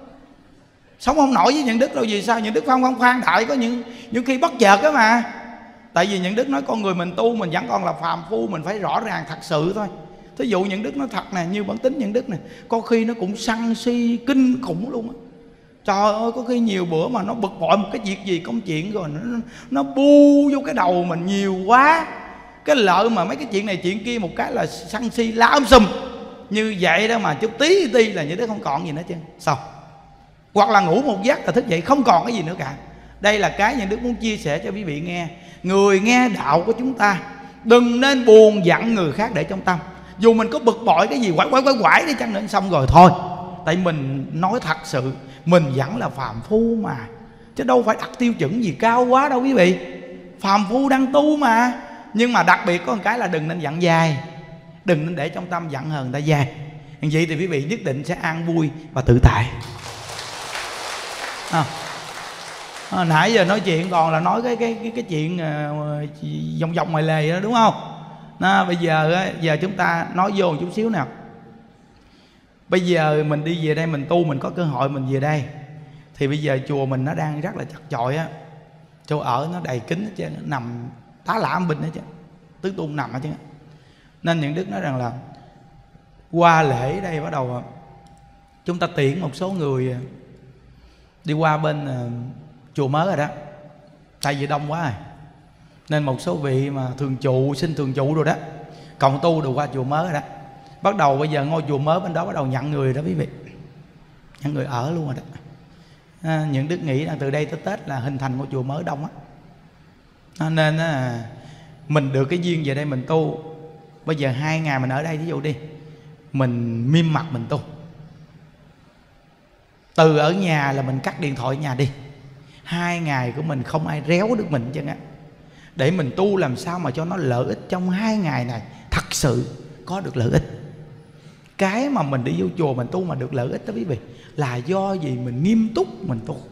sống không nổi với những Đức đâu. Vì sao? Những Đức không không khoan đại, có những những khi bất chợt đó mà. Tại vì những Đức nói con người mình tu mình vẫn còn là phàm phu, mình phải rõ ràng thật sự thôi. Thí dụ những Đức nói thật nè, như bản tính những Đức nè, có khi nó cũng sân si kinh khủng luôn á. Trời ơi, có khi nhiều bữa mà nó bực bội một cái việc gì công chuyện rồi nó nó bu vô cái đầu mình nhiều quá. Cái lợi mà mấy cái chuyện này chuyện kia một cái là sân si lá um sùm. Như vậy đó mà chút tí tí là những Đức không còn gì nữa chứ sao? Hoặc là ngủ một giấc là thức dậy không còn cái gì nữa cả. Đây là cái những Đức muốn chia sẻ cho quý vị nghe. Người nghe đạo của chúng ta đừng nên buồn giận người khác để trong tâm. Dù mình có bực bội cái gì quải quải quải quải đi chăng nữa, xong rồi thôi. Tại mình nói thật sự, mình vẫn là phàm phu mà, chứ đâu phải đặt tiêu chuẩn gì cao quá đâu quý vị. Phàm phu đang tu mà. Nhưng mà đặc biệt có một cái là đừng nên giận dài, đừng nên để trong tâm giận hờn ta dài. Vậy thì quý vị nhất định sẽ an vui và tự tại. À, à, nãy giờ nói chuyện còn là nói cái cái cái, cái chuyện uh, vòng vòng ngoài lề đó đúng không? À, bây giờ giờ chúng ta nói vô một chút xíu nào. Bây giờ mình đi về đây mình tu, mình có cơ hội mình về đây, thì bây giờ chùa mình nó đang rất là chật chội á, chỗ ở nó đầy kính hết trơn, nó nằm tá lả âm binh hết trơn, tứ tung nằm hết trơn. Nên những Đức nói rằng là qua lễ đây bắt đầu chúng ta tiễn một số người đi qua bên uh, chùa mới rồi đó, tại vì đông quá rồi nên một số vị mà thường trụ, xin thường trụ rồi đó, cộng tu đều qua chùa mới rồi đó. Bắt đầu bây giờ ngôi chùa mới bên đó bắt đầu nhận người đó quý vị, nhận người ở luôn rồi đó. À, những Đức nghĩ là từ đây tới Tết là hình thành ngôi chùa mới đông á. À, nên à, mình được cái duyên về đây mình tu. Bây giờ hai ngày mình ở đây, ví dụ đi, mình miêm mặt mình tu. Từ ở nhà là mình cắt điện thoại ở nhà đi, hai ngày của mình không ai réo được mình chứ á. Để mình tu làm sao mà cho nó lợi ích trong hai ngày này, thật sự có được lợi ích. Cái mà mình đi vô chùa mình tu mà được lợi ích đó quý vị, là do gì mình nghiêm túc mình tu.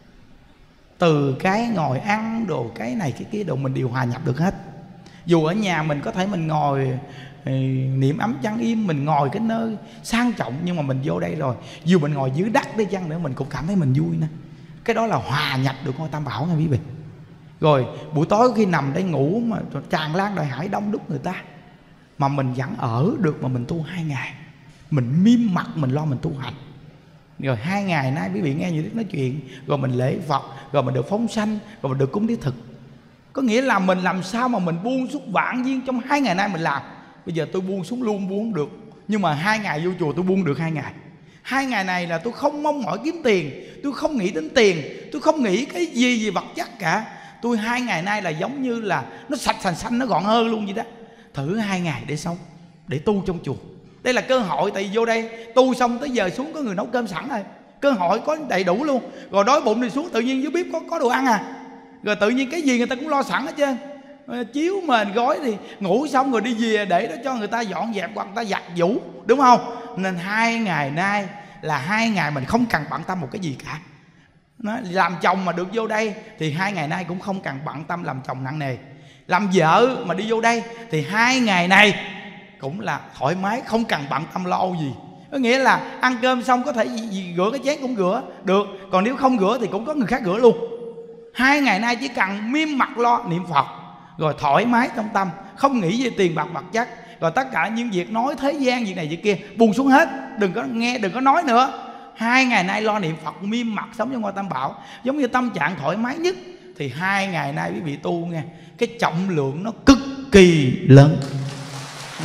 Từ cái ngồi ăn đồ, cái này cái kia đồ, mình đều hòa nhập được hết. Dù ở nhà mình có thể mình ngồi niệm ấm chăn im, mình ngồi cái nơi sang trọng, nhưng mà mình vô đây rồi, dù mình ngồi dưới đất đi chăng nữa mình cũng cảm thấy mình vui nữa. Cái đó là hòa nhập được ngôi Tam Bảo nha quý vị. Rồi buổi tối khi nằm đây ngủ mà tràn lan đại hải đông đúc người ta, mà mình vẫn ở được mà mình tu hai ngày, mình miêm mặt mình lo mình tu hành. Rồi hai ngày nay quý vị nghe như Đức nói chuyện, rồi mình lễ Phật, rồi mình được phóng sanh, rồi mình được cúng thiết thực. Có nghĩa là mình làm sao mà mình buông xuống vạn duyên trong hai ngày nay mình làm. Bây giờ tôi buông xuống luôn buông được, nhưng mà hai ngày vô chùa tôi buông được hai ngày. Hai ngày này là tôi không mong mỏi kiếm tiền, tôi không nghĩ đến tiền, tôi không nghĩ cái gì gì vật chất cả. Tôi hai ngày nay là giống như là nó sạch sành xanh, nó gọn hơn luôn vậy đó. Thử hai ngày để sống, để tu trong chùa. Đây là cơ hội, tại vì vô đây tu xong tới giờ xuống có người nấu cơm sẵn rồi, cơ hội có đầy đủ luôn. Rồi đói bụng thì xuống tự nhiên dưới bếp có, có đồ ăn à. Rồi tự nhiên cái gì người ta cũng lo sẵn hết trơn. Chiếu mền gói thì ngủ xong rồi đi về để đó cho người ta dọn dẹp hoặc người ta giặt giũ, đúng không? Nên hai ngày nay là hai ngày mình không cần bận tâm một cái gì cả. Nó, làm chồng mà được vô đây thì hai ngày nay cũng không cần bận tâm làm chồng nặng nề. Làm vợ mà đi vô đây thì hai ngày này cũng là thoải mái, không cần bận tâm lo gì. Có nghĩa là ăn cơm xong có thể gì, gì, rửa cái chén cũng rửa được, còn nếu không rửa thì cũng có người khác rửa luôn. Hai ngày nay chỉ cần miêm mặt lo niệm Phật, rồi thoải mái trong tâm, không nghĩ về tiền bạc vật chất. Rồi tất cả những việc nói thế gian, việc này việc kia buông xuống hết, đừng có nghe, đừng có nói nữa. Hai ngày nay lo niệm Phật, miêm mặt sống trong ngôi Tam Bảo, giống như tâm trạng thoải mái nhất. Thì hai ngày nay quý vị tu nghe, cái trọng lượng nó cực kỳ lớn. ừ.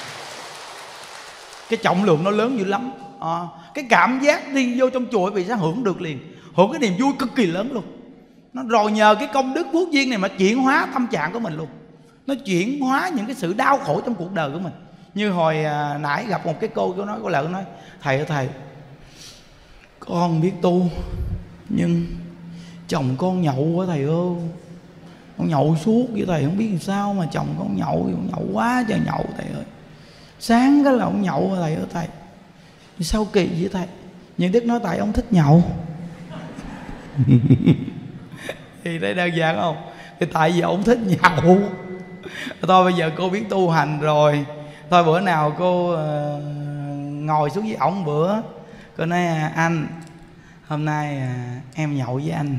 Cái trọng lượng nó lớn dữ lắm. à, Cái cảm giác đi vô trong chùa quý vị sẽ hưởng được liền, hưởng cái niềm vui cực kỳ lớn luôn. Nó rồi nhờ cái công đức phước duyên này mà chuyển hóa tâm trạng của mình luôn. Nó chuyển hóa những cái sự đau khổ trong cuộc đời của mình. Như hồi à, nãy gặp một cái cô, cô nói, cô lỡ nói: thầy ơi thầy, con biết tu nhưng chồng con nhậu quá thầy ơi. Con nhậu suốt với thầy, không biết làm sao mà chồng con nhậu, nhậu quá trời nhậu thầy ơi. Sáng cái là ông nhậu thầy ơi thầy. Sao kỳ vậy thầy? Nhưng Đức nói tại ông thích nhậu. Thì đây đơn giản không? Thì tại vì ông thích nhậu. Thôi bây giờ cô biết tu hành rồi, thôi bữa nào cô uh, ngồi xuống với ổng bữa, cô nói: anh, hôm nay uh, em nhậu với anh.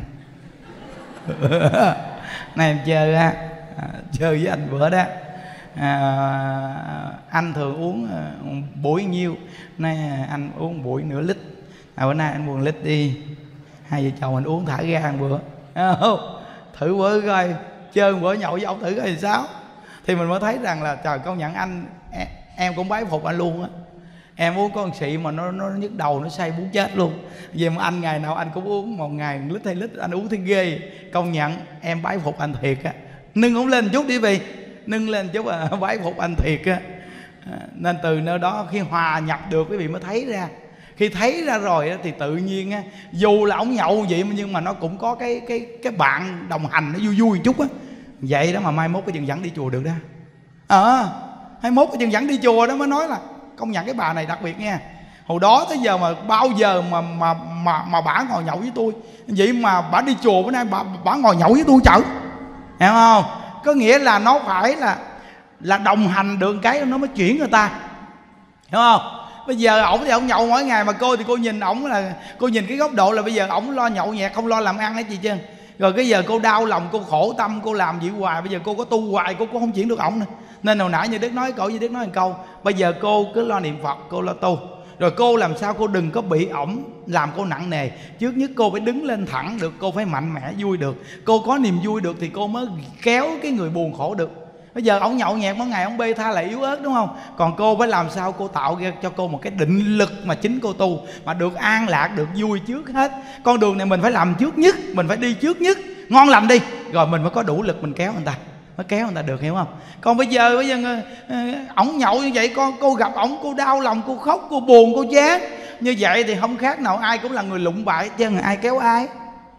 Này em chơi á, à, chơi với anh bữa đó. à, Anh thường uống uh, buổi nhiêu? Nay uh, anh uống buổi nửa lít. À, bữa nay anh buồn lít đi, hai vợ chồng anh uống thả ga một bữa. Không? Thử bữa coi, chơi một bữa nhậu với ông thử coi thì sao. Thì mình mới thấy rằng là trời, công nhận anh, em, em cũng bái phục anh luôn á. Em uống con xị mà nó, nó nhức đầu, nó say muốn chết luôn. Vì mà anh ngày nào anh cũng uống một ngày một lít hai lít, anh uống thấy ghê. Công nhận em bái phục anh thiệt á. Nâng cũng lên chút đi vì nâng lên chút à, bái phục anh thiệt á. Nên từ nơi đó khi hòa nhập được quý vị mới thấy ra. Khi thấy ra rồi thì tự nhiên á, dù là ổng nhậu vậy nhưng mà nó cũng có cái cái cái bạn đồng hành nó vui vui một chút á. Vậy đó mà mai mốt cái chừng dẫn đi chùa được đó. Ờ à, hai mốt cái chừng dẫn đi chùa đó mới nói là công nhận cái bà này đặc biệt nha. Hồi đó tới giờ mà bao giờ mà mà mà mà bả ngồi nhậu với tôi. Vậy mà bả đi chùa bữa nay bả bả ngồi nhậu với tôi chở. Hiểu không? Có nghĩa là nó phải là là đồng hành được cái nó mới chuyển người ta. Hiểu không? Bây giờ ổng thì ổng nhậu mỗi ngày, mà cô thì cô nhìn ổng là cô nhìn cái góc độ là bây giờ ổng lo nhậu nhẹt, không lo làm ăn hết gì chứ. Rồi cái giờ cô đau lòng, cô khổ tâm, cô làm gì hoài, bây giờ cô có tu hoài cô cũng không chuyển được ổng nữa. Nên hồi nãy như Đức nói, cậu như Đức nói một câu, bây giờ cô cứ lo niệm Phật, cô lo tu, Rồi cô làm sao cô đừng có bị ổng làm cô nặng nề. Trước nhất cô phải đứng lên thẳng được, cô phải mạnh mẽ vui được. Cô có niềm vui được thì cô mới kéo cái người buồn khổ được. Bây giờ ổng nhậu nhẹt mỗi ngày, ổng bê tha lại yếu ớt, đúng không? Còn cô phải làm sao cô tạo ra cho cô một cái định lực mà chính cô tu, mà được an lạc, được vui trước hết. Con đường này mình phải làm trước nhất, mình phải đi trước nhất, ngon lành đi, rồi mình mới có đủ lực mình kéo người ta, mới kéo người ta được, hiểu không? Còn bây giờ bây giờ ổng nhậu như vậy, con cô gặp ổng cô đau lòng, cô khóc, cô buồn, cô chán, như vậy thì không khác nào ai cũng là người lụng bại chứ ai kéo ai.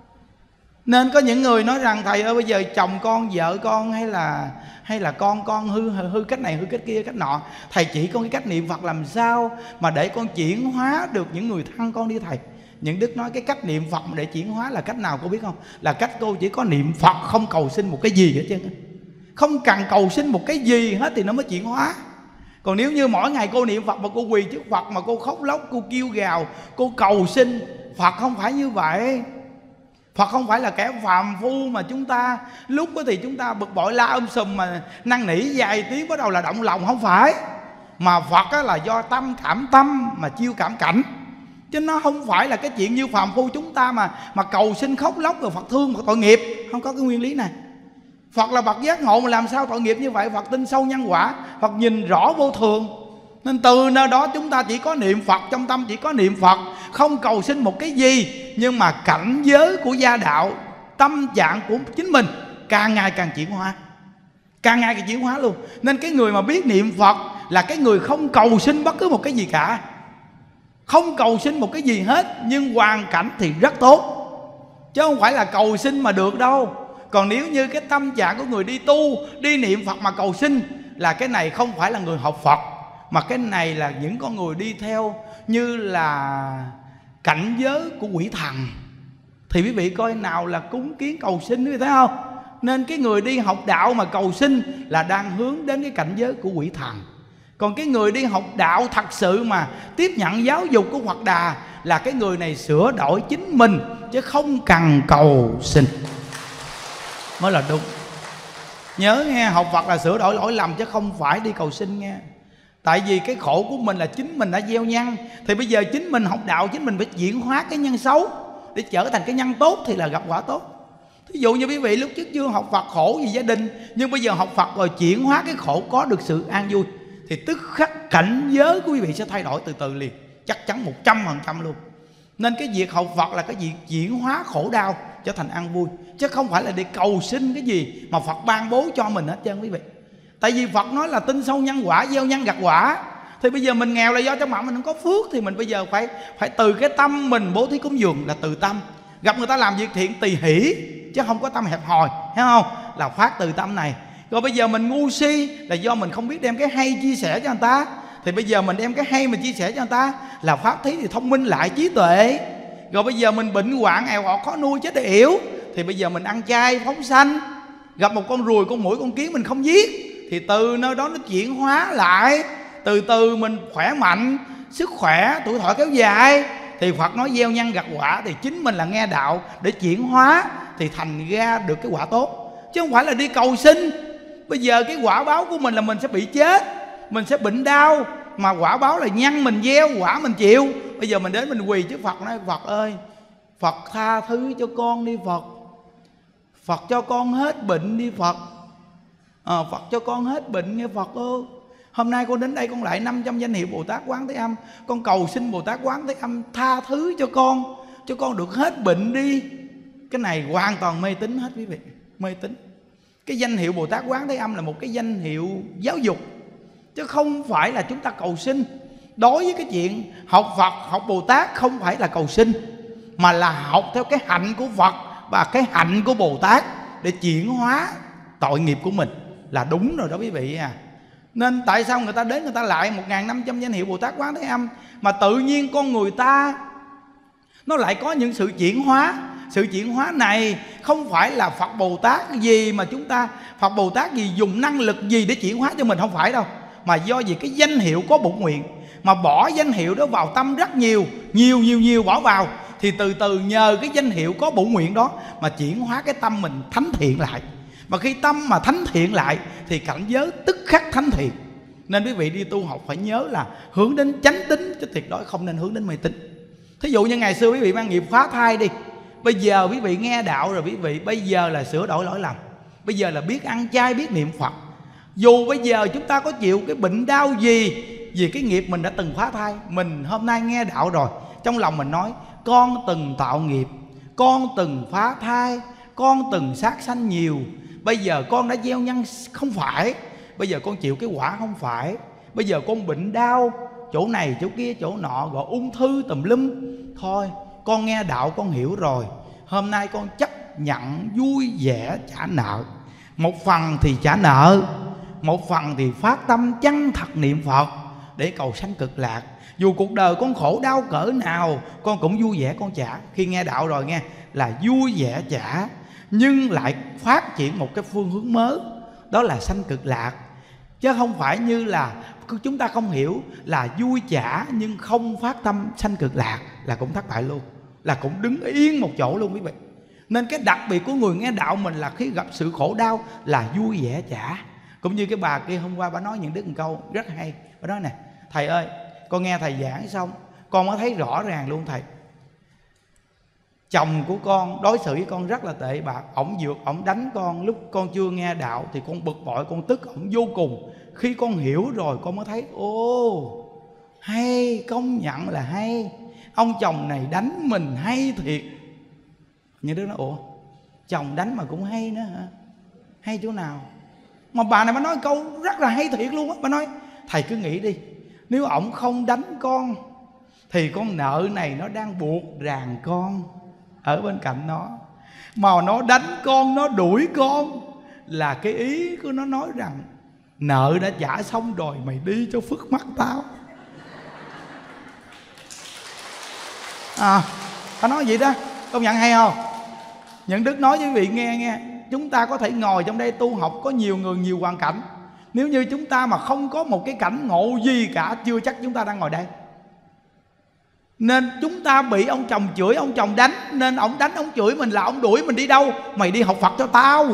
Nên có những người nói rằng thầy ơi bây giờ chồng con, vợ con hay là hay là con con hư hư cách này, hư cách kia, cách nọ, thầy chỉ con cái cách niệm Phật làm sao mà để con chuyển hóa được những người thân con đi thầy. Những Đức nói cái cách niệm Phật để chuyển hóa là cách nào cô biết không? Là cách cô chỉ có niệm Phật, không cầu xin một cái gì hết trơn, không cần cầu xin một cái gì hết thì nó mới chuyển hóa. Còn nếu như mỗi ngày cô niệm Phật mà cô quỳ trước Phật mà cô khóc lóc, cô kêu gào, cô cầu xin, Phật không phải như vậy. Phật không phải là kẻ phàm phu mà chúng ta lúc đó thì chúng ta bực bội la um sùm mà năn nỉ vài tiếng bắt đầu là động lòng, không phải. Mà Phật là do tâm cảm tâm mà chiêu cảm cảnh, chứ nó không phải là cái chuyện như phàm phu chúng ta mà mà cầu xin khóc lóc rồi Phật thương, Phật tội nghiệp. Không có cái nguyên lý này. Phật là bậc giác ngộ mà làm sao tội nghiệp như vậy? Phật tin sâu nhân quả, Phật nhìn rõ vô thường. Nên từ nơi đó chúng ta chỉ có niệm Phật, trong tâm chỉ có niệm Phật, không cầu xin một cái gì. Nhưng mà cảnh giới của gia đạo, tâm trạng của chính mình càng ngày càng chuyển hóa, càng ngày càng chuyển hóa luôn. Nên cái người mà biết niệm Phật là cái người không cầu xin bất cứ một cái gì cả, không cầu xin một cái gì hết, nhưng hoàn cảnh thì rất tốt, chứ không phải là cầu xin mà được đâu. Còn nếu như cái tâm trạng của người đi tu, đi niệm Phật mà cầu xin, là cái này không phải là người học Phật, mà cái này là những con người đi theo như là cảnh giới của quỷ thần. Thì quý vị coi nào là cúng kiến cầu xin, quý vị thấy không? Nên cái người đi học đạo mà cầu xin là đang hướng đến cái cảnh giới của quỷ thần. Còn cái người đi học đạo thật sự mà tiếp nhận giáo dục của Phật Đà là cái người này sửa đổi chính mình, chứ không cần cầu xin, mới là đúng. Nhớ nghe, học Phật là sửa đổi lỗi lầm chứ không phải đi cầu xin nghe. Tại vì cái khổ của mình là chính mình đã gieo nhân, thì bây giờ chính mình học đạo, chính mình phải chuyển hóa cái nhân xấu để trở thành cái nhân tốt thì là gặp quả tốt. Thí dụ như quý vị lúc trước chưa học Phật khổ vì gia đình, nhưng bây giờ học Phật rồi chuyển hóa cái khổ, có được sự an vui, thì tức khắc cảnh giới của quý vị sẽ thay đổi từ từ liền, chắc chắn một trăm phần trăm luôn. Nên cái việc học Phật là cái việc chuyển hóa khổ đau trở thành an vui, chứ không phải là để cầu xin cái gì mà Phật ban bố cho mình hết trơn quý vị. Tại vì Phật nói là tin sâu nhân quả, gieo nhân gặt quả. Thì bây giờ mình nghèo là do trong mạng mình không có phước, thì mình bây giờ phải phải từ cái tâm mình bố thí cúng dường, là từ tâm. Gặp người ta làm việc thiện tỳ hỷ, chứ không có tâm hẹp hòi, thấy không? Là phát từ tâm này. Rồi bây giờ mình ngu si là do mình không biết đem cái hay chia sẻ cho người ta, thì bây giờ mình đem cái hay mình chia sẻ cho người ta là pháp thí, thì thông minh lại trí tuệ. Rồi bây giờ mình bệnh hoạn èo ọt khó nuôi chết yểu, thì bây giờ mình ăn chay phóng sanh. Gặp một con ruồi, con muỗi, con kiến mình không giết, thì từ nơi đó nó chuyển hóa lại, từ từ mình khỏe mạnh, sức khỏe, tuổi thọ kéo dài. Thì Phật nói gieo nhân gặt quả, thì chính mình là nghe đạo để chuyển hóa, thì thành ra được cái quả tốt, chứ không phải là đi cầu xin. Bây giờ cái quả báo của mình là mình sẽ bị chết, mình sẽ bệnh đau, mà quả báo là nhân mình gieo, quả mình chịu. Bây giờ mình đến mình quỳ trước Phật nói: Phật ơi, Phật tha thứ cho con đi Phật, Phật cho con hết bệnh đi Phật, à, Phật cho con hết bệnh nghe Phật ơi. Hôm nay con đến đây con lại năm trăm danh hiệu Bồ Tát Quán Thế Âm, con cầu xin Bồ Tát Quán Thế Âm tha thứ cho con, cho con được hết bệnh đi. Cái này hoàn toàn mê tín hết quý vị, mê tín. Cái danh hiệu Bồ Tát Quán Thế Âm là một cái danh hiệu giáo dục, chứ không phải là chúng ta cầu xin. Đối với cái chuyện học Phật, học Bồ Tát không phải là cầu xin, mà là học theo cái hạnh của Phật và cái hạnh của Bồ Tát để chuyển hóa tội nghiệp của mình, là đúng rồi đó quý vị à. Nên tại sao người ta đến người ta lại một nghìn năm trăm danh hiệu Bồ Tát Quán Thế Âm, mà tự nhiên con người ta nó lại có những sự chuyển hóa. Sự chuyển hóa này không phải là Phật Bồ Tát gì mà chúng ta, Phật Bồ Tát gì dùng năng lực gì để chuyển hóa cho mình, không phải đâu. Mà do vì cái danh hiệu có bổn nguyện, mà bỏ danh hiệu đó vào tâm rất nhiều, nhiều nhiều nhiều bỏ vào, thì từ từ nhờ cái danh hiệu có bổn nguyện đó mà chuyển hóa cái tâm mình thánh thiện lại. Mà khi tâm mà thánh thiện lại thì cảnh giới tức khắc thánh thiện. Nên quý vị đi tu học phải nhớ là hướng đến chánh tín, chứ tuyệt đối không nên hướng đến mê tín. Thí dụ như ngày xưa quý vị mang nghiệp phá thai đi, bây giờ quý vị nghe đạo rồi quý vị bây giờ là sửa đổi lỗi lầm, bây giờ là biết ăn chay, biết niệm Phật. Dù bây giờ chúng ta có chịu cái bệnh đau gì, vì cái nghiệp mình đã từng phá thai, mình hôm nay nghe đạo rồi, trong lòng mình nói con từng tạo nghiệp, con từng phá thai, con từng sát sanh nhiều, bây giờ con đã gieo nhân không phải, bây giờ con chịu cái quả không phải, bây giờ con bệnh đau chỗ này chỗ kia chỗ nọ, gọi ung thư tùm lum. Thôi con nghe đạo con hiểu rồi, hôm nay con chấp nhận vui vẻ trả nợ. Một phần thì trả nợ, một phần thì phát tâm chân thật niệm Phật để cầu sanh cực lạc. Dù cuộc đời con khổ đau cỡ nào, con cũng vui vẻ con trả. Khi nghe đạo rồi nghe là vui vẻ trả, nhưng lại phát triển một cái phương hướng mới, đó là sanh cực lạc. Chứ không phải như là chúng ta không hiểu là vui trả nhưng không phát tâm sanh cực lạc là cũng thất bại luôn, là cũng đứng yên một chỗ luôn quý vị. Nên cái đặc biệt của người nghe đạo mình là khi gặp sự khổ đau là vui vẻ trả. Cũng như cái bà kia hôm qua bà nói những đức một câu rất hay. Bà nói nè, thầy ơi, con nghe thầy giảng xong con mới thấy rõ ràng luôn thầy, chồng của con đối xử với con rất là tệ bạc, ổng dược ổng đánh con lúc con chưa nghe đạo thì con bực bội, con tức ổng vô cùng. Khi con hiểu rồi con mới thấy ô hay, công nhận là hay, ông chồng này đánh mình hay thiệt. Như đứa nói ủa chồng đánh mà cũng hay nữa hả, hay chỗ nào? Mà bà này bà nói câu rất là hay thiệt luôn á. Bà nói thầy cứ nghĩ đi, nếu ổng không đánh con thì con nợ này nó đang buộc ràng con ở bên cạnh nó, mà nó đánh con, nó đuổi con, là cái ý của nó nói rằng nợ đã trả xong rồi, mày đi cho phước mắt tao. À, ta nói vậy đó, công nhận hay không? Những đức nói với quý vị nghe nghe, chúng ta có thể ngồi trong đây tu học, có nhiều người nhiều hoàn cảnh. Nếu như chúng ta mà không có một cái cảnh ngộ gì cả, chưa chắc chúng ta đang ngồi đây. Nên chúng ta bị ông chồng chửi, ông chồng đánh, nên ông đánh ông chửi mình là ông đuổi mình đi đâu? Mày đi học Phật cho tao,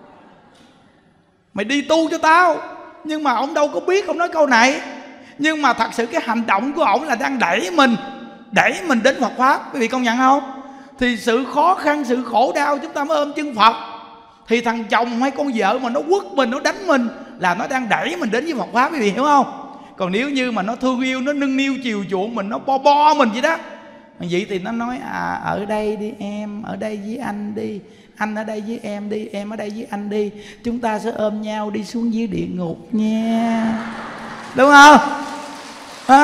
mày đi tu cho tao. Nhưng mà ông đâu có biết ông nói câu này. Nhưng mà thật sự cái hành động của ông là đang đẩy mình, đẩy mình đến Phật Pháp. Quý vị công nhận không? Thì sự khó khăn, sự khổ đau chúng ta mới ôm chân Phật. Thì thằng chồng hay con vợ mà nó quất mình, nó đánh mình là nó đang đẩy mình đến với Phật Pháp, quý vị hiểu không? Còn nếu như mà nó thương yêu, nó nâng niu chiều chuộng mình, nó bo bo mình vậy đó, vậy thì nó nói à ở đây đi em, ở đây với anh đi, anh ở đây với em đi, em ở đây với anh đi, chúng ta sẽ ôm nhau đi xuống dưới địa ngục nha. Đúng không? Hả?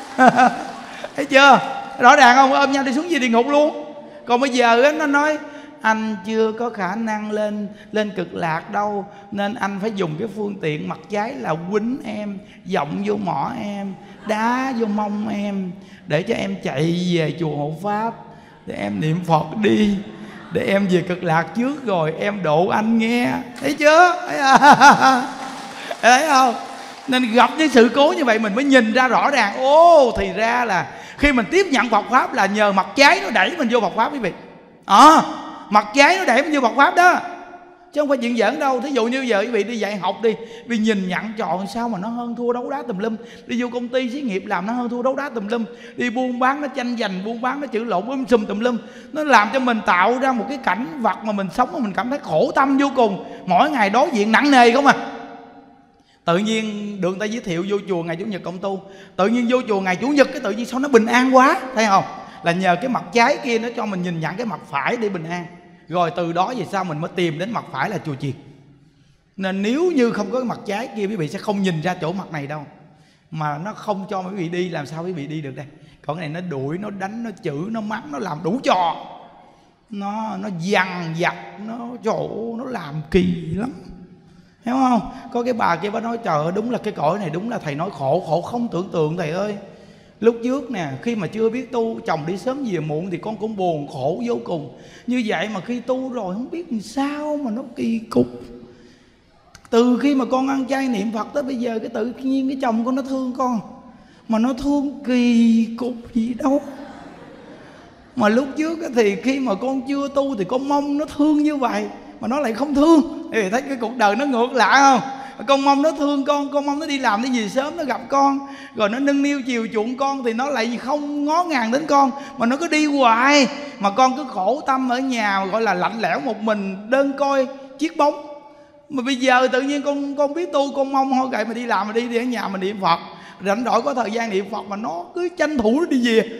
Thấy chưa? Rõ ràng không? Ôm nhau đi xuống dưới địa ngục luôn. Còn bây giờ nó nói anh chưa có khả năng lên lên cực lạc đâu, nên anh phải dùng cái phương tiện mặt trái là quýnh em, giọng vô mỏ em, đá vô mông em, để cho em chạy về chùa Hộ Pháp, để em niệm Phật đi, để em về cực lạc trước rồi em độ anh nghe. Thấy chưa? Thấy, à? Thấy không? Nên gặp những sự cố như vậy mình mới nhìn ra rõ ràng, ô thì ra là khi mình tiếp nhận Phật Pháp là nhờ mặt trái nó đẩy mình vô Phật Pháp quý vị. À, mặt trái nó đẩy mình vô Phật Pháp đó, chứ không phải chuyện giỡn đâu. Thí dụ như giờ quý vị đi dạy học đi, vì nhìn nhận tròn sao mà nó hơn thua đấu đá tùm lum. Đi vô công ty xí nghiệp làm nó hơn thua đấu đá tùm lum. Đi buôn bán nó tranh giành, buôn bán nó chữ lộn um sùm tùm lum. Nó làm cho mình tạo ra một cái cảnh vật mà mình sống mà mình cảm thấy khổ tâm vô cùng. Mỗi ngày đối diện nặng nề không à. Tự nhiên được người ta giới thiệu vô chùa ngày Chủ nhật cộng tu, tự nhiên vô chùa ngày Chủ nhật cái tự nhiên sao nó bình an quá. Thấy không? Là nhờ cái mặt trái kia nó cho mình nhìn nhận cái mặt phải để bình an. Rồi từ đó về sau mình mới tìm đến mặt phải là chùa chiền. Nên nếu như không có cái mặt trái kia, quý vị sẽ không nhìn ra chỗ mặt này đâu. Mà nó không cho quý vị đi, làm sao quý vị đi được đây? Còn cái này nó đuổi, nó đánh, nó chửi, nó mắng, nó làm đủ trò. Nó nó dằn vặt, nó trổ, nó làm kỳ lắm. Hiểu không? Có cái bà kia bà nói trời ơi, đúng là cái cõi này đúng là thầy nói khổ, khổ không tưởng tượng thầy ơi. Lúc trước nè, khi mà chưa biết tu, chồng đi sớm về muộn thì con cũng buồn khổ vô cùng. Như vậy mà khi tu rồi không biết làm sao mà nó kỳ cục. Từ khi mà con ăn chay niệm Phật tới bây giờ, cái tự nhiên cái chồng con nó thương con. Mà nó thương kỳ cục gì đâu. Mà lúc trước thì khi mà con chưa tu thì con mong nó thương như vậy, mà nó lại không thương. Thì thấy cái cuộc đời nó ngược lại không? Con mong nó thương con, con mong nó đi làm nó về sớm nó gặp con, rồi nó nâng niu chiều chuộng con, thì nó lại không ngó ngàng đến con, mà nó cứ đi hoài. Mà con cứ khổ tâm ở nhà, gọi là lạnh lẽo một mình, đơn côi chiếc bóng. Mà bây giờ tự nhiên con con biết tu, con mong thôi kệ mà đi làm mà đi, đi ở nhà mình niệm Phật, rảnh rỗi có thời gian niệm Phật, mà nó cứ tranh thủ nó đi về.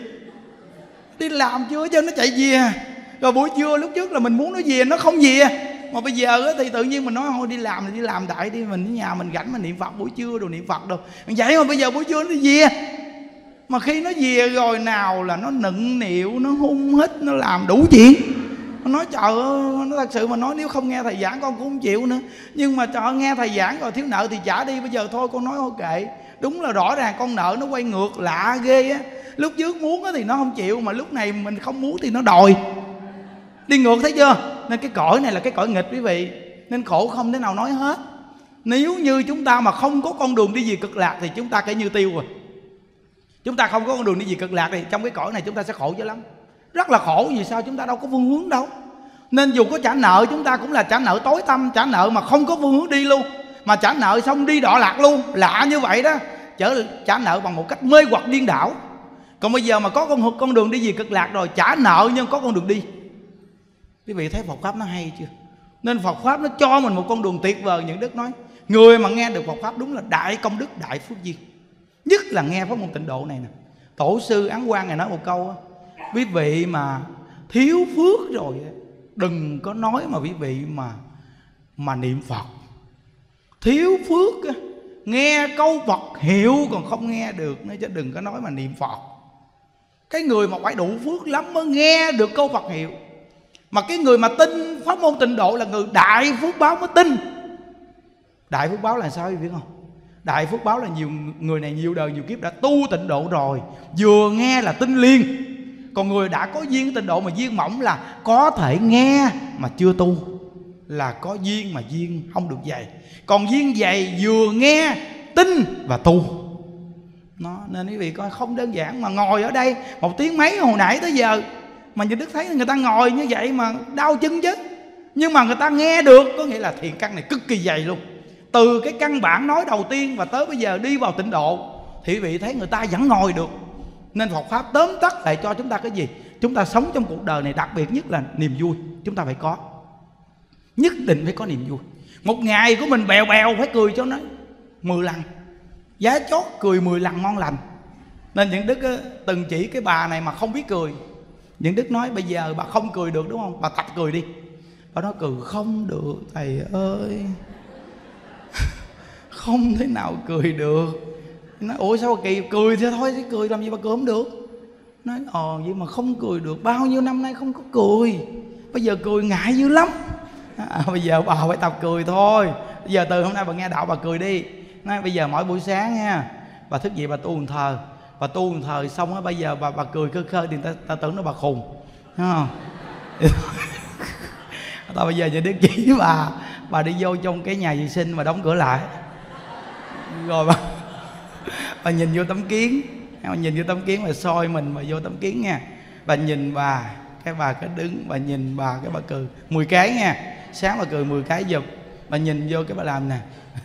Đi làm chưa chứ nó chạy về. Rồi buổi trưa lúc trước là mình muốn nó về, nó không về. Mà bây giờ thì tự nhiên mình nói thôi đi làm thì đi làm đại đi, mình ở nhà mình rảnh mình niệm Phật buổi trưa đồ niệm Phật đồ. Vậy mà bây giờ buổi trưa nó đi về. Mà khi nó về rồi nào là nó nựng nịu, nó hung hít, nó làm đủ chuyện. Nó nói trời ơi, nó thật sự mà nói nếu không nghe thầy giảng con cũng không chịu nữa. Nhưng mà trời ơi, nghe thầy giảng rồi thiếu nợ thì trả đi, bây giờ thôi con nói thôi kệ. Đúng là rõ ràng con nợ nó quay ngược lạ ghê á. Lúc trước muốn thì nó không chịu, mà lúc này mình không muốn thì nó đòi. Đi ngược thấy chưa? Nên cái cõi này là cái cõi nghịch quý vị. Nên khổ không thể nào nói hết. Nếu như chúng ta mà không có con đường đi về cực lạc thì chúng ta kể như tiêu rồi. Chúng ta không có con đường đi về cực lạc thì trong cái cõi này chúng ta sẽ khổ dữ lắm. Rất là khổ, vì sao? Chúng ta đâu có phương hướng đâu. Nên dù có trả nợ chúng ta cũng là trả nợ tối tăm, trả nợ mà không có phương hướng đi luôn. Mà trả nợ xong đi đọa lạc luôn. Lạ như vậy đó. Chở trả nợ bằng một cách mê hoặc điên đảo. Còn bây giờ mà có con con đường đi về cực lạc rồi, trả nợ nhưng có con đường đi. Quý vị thấy Phật Pháp nó hay chưa? Nên Phật Pháp nó cho mình một con đường tuyệt vời. Những Đức nói người mà nghe được Phật Pháp đúng là đại công đức, đại phước duyên. Nhất là nghe pháp môn tịnh độ này nè. Tổ sư Ấn Quang này nói một câu: quý vị mà thiếu phước rồi đừng có nói mà quý vị mà mà niệm Phật. Thiếu phước nghe câu Phật hiệu còn không nghe được nữa, chứ đừng có nói mà niệm Phật. Cái người mà phải đủ phước lắm mới nghe được câu Phật hiệu. Mà cái người mà tin pháp môn tịnh độ là người đại phước báo mới tin. Đại phước báo là sao quý vị biết không? Đại phước báo là nhiều người này nhiều đời nhiều kiếp đã tu tịnh độ rồi, vừa nghe là tin liền. Còn người đã có duyên tịnh độ mà duyên mỏng là có thể nghe mà chưa tu, là có duyên mà duyên không được dày. Còn duyên dày vừa nghe tin và tu. Nó, nên quý vị coi không đơn giản. Mà ngồi ở đây một tiếng mấy hồi nãy tới giờ mà Như Đức thấy người ta ngồi như vậy mà đau chân chứ. Nhưng mà người ta nghe được, có nghĩa là thiện căn này cực kỳ dày luôn. Từ cái căn bản nói đầu tiên và tới bây giờ đi vào tịnh độ thì quý vị thấy người ta vẫn ngồi được. Nên Phật Pháp tóm tắt lại cho chúng ta cái gì? Chúng ta sống trong cuộc đời này đặc biệt nhất là niềm vui. Chúng ta phải có, nhất định phải có niềm vui. Một ngày của mình bèo bèo phải cười cho nó mười lần. Giá chót cười mười lần ngon lành. Nên những Đức từng chỉ cái bà này mà không biết cười. Những Đức nói bây giờ bà không cười được đúng không? Bà tập cười đi. Bà nói cười không được thầy ơi, không thể nào cười được. Nói ủa sao bà kỳ cười thì thôi chứ cười làm gì bà cười không được. Nói ờ vậy mà không cười được, bao nhiêu năm nay không có cười, bây giờ cười ngại dữ lắm. À, bây giờ bà phải tập cười thôi. Bây giờ từ hôm nay bà nghe đạo bà cười đi. Nói bây giờ mỗi buổi sáng nha, bà thức dậy bà tu một thờ. Bà tu một thờ xong á, bây giờ bà bà cười khơi khơi thì ta, ta tưởng nó bà khùng, thấy không? Tao bây giờ Như Đức chỉ bà bà đi vô trong cái nhà vệ sinh mà đóng cửa lại, rồi bà, bà nhìn vô tấm kiến, bà nhìn vô tấm kiến và soi mình mà vô tấm kiến nha. Bà nhìn bà, cái bà cứ đứng, bà nhìn bà cái bà cười mười cái nha. Sáng bà cười mười cái giùm. Bà nhìn vô cái bà làm nè.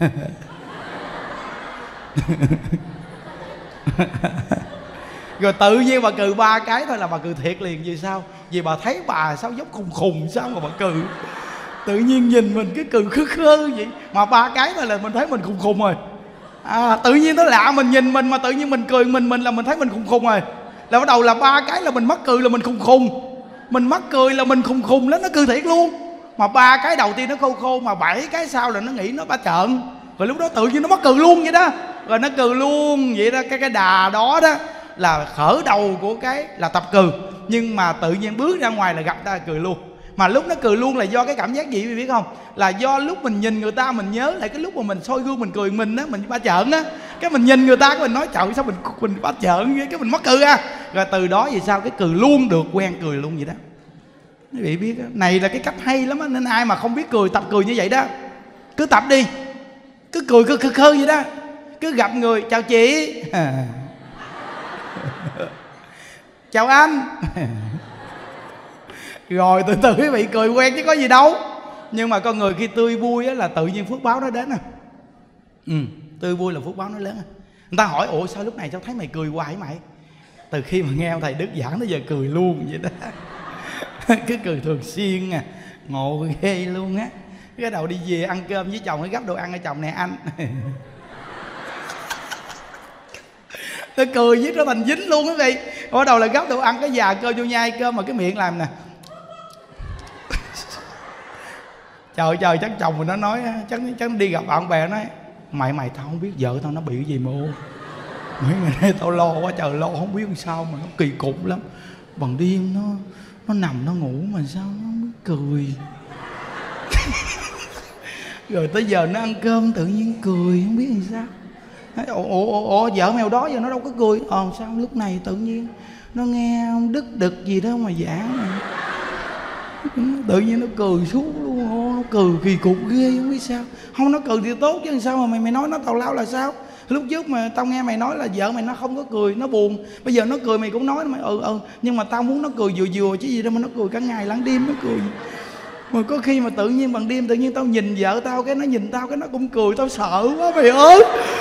Rồi tự nhiên bà cười ba cái thôi là bà cười thiệt liền. Vì sao? Vì bà thấy bà sao dốc khùng khùng sao mà bà cười. Tự nhiên nhìn mình cái cười khứ khơ vậy. Mà ba cái thôi là mình thấy mình khùng khùng rồi. À, tự nhiên nó lạ, mình nhìn mình mà tự nhiên mình cười mình mình là mình thấy mình khùng khùng rồi. Là bắt đầu là ba cái là mình mắc cười là mình khùng khùng. Mình mắc cười là mình khùng khùng lắm, nó cười thiệt luôn. Mà ba cái đầu tiên nó khô khô, mà bảy cái sau là nó nghĩ nó ba trợn. Rồi lúc đó tự nhiên nó mắc cười luôn vậy đó. Rồi nó cười luôn vậy đó. Cái cái đà đó đó là khởi đầu của cái là tập cười. Nhưng mà tự nhiên bước ra ngoài là gặp ta cười luôn. Mà lúc nó cười luôn là do cái cảm giác gì quý vị biết không? Là do lúc mình nhìn người ta mình nhớ lại cái lúc mà mình soi gương mình cười mình á, mình ba trợn á. Cái mình nhìn người ta cái mình nói trời sao mình mình ba trợn vậy, cái mình mắc cười à. Rồi từ đó vì sao cái cười luôn được quen cười luôn vậy đó. Quý vị biết đó, này là cái cách hay lắm á. Nên ai mà không biết cười tập cười như vậy đó, cứ tập đi, cứ cười cứ khơ khơ vậy đó. Cứ gặp người chào chị, chào anh. Rồi từ từ quý vị cười quen chứ có gì đâu. Nhưng mà con người khi tươi vui á, là tự nhiên phước báo nó đến à. Ừ, tươi vui là phước báo nó lớn. Người ta hỏi ủa sao lúc này cháu thấy mày cười hoài mày? Từ khi mà nghe ông thầy Đức giảng tới giờ cười luôn vậy đó. Cứ cười thường xuyên à, ngộ ghê luôn á. Cái đầu đi về ăn cơm với chồng, cái gắp đồ ăn cho chồng nè anh. Nó cười với nó thành dính luôn quý vị. Bắt đầu là gắp đồ ăn, cái già cơm vô nhai cơm mà cái miệng làm nè. Trời trời, chắc chồng mình nó nói, chắc chắc đi gặp bạn bè nói mày mày tao không biết vợ tao nó bị cái gì mà ô. Mấy ngày nay tao lo quá trời lo, không biết làm sao mà nó kỳ cục lắm. Bằng đêm nó nó nằm nó ngủ mà sao nó không biết cười. Rồi tới giờ nó ăn cơm tự nhiên cười không biết làm sao. Ủa, ủa, ủa vợ mèo đó giờ nó đâu có cười. Ờ sao lúc này tự nhiên nó nghe ông Đức Đực gì đó mà giảng này. Tự nhiên nó cười xuống luôn. Ô, nó cười kỳ cục ghê không biết sao. Không, nó cười thì tốt chứ sao mà mày mày nói nó tào lao là sao? Lúc trước mà tao nghe mày nói là vợ mày nó không có cười, nó buồn. Bây giờ nó cười mày cũng nói mày ừ ừ. Nhưng mà tao muốn nó cười vừa vừa chứ gì đâu mà nó cười cả ngày lẫn đêm nó cười. Mà có khi mà tự nhiên bằng đêm tự nhiên tao nhìn vợ tao cái nó nhìn tao cái nó cũng cười, tao sợ quá mày ơi.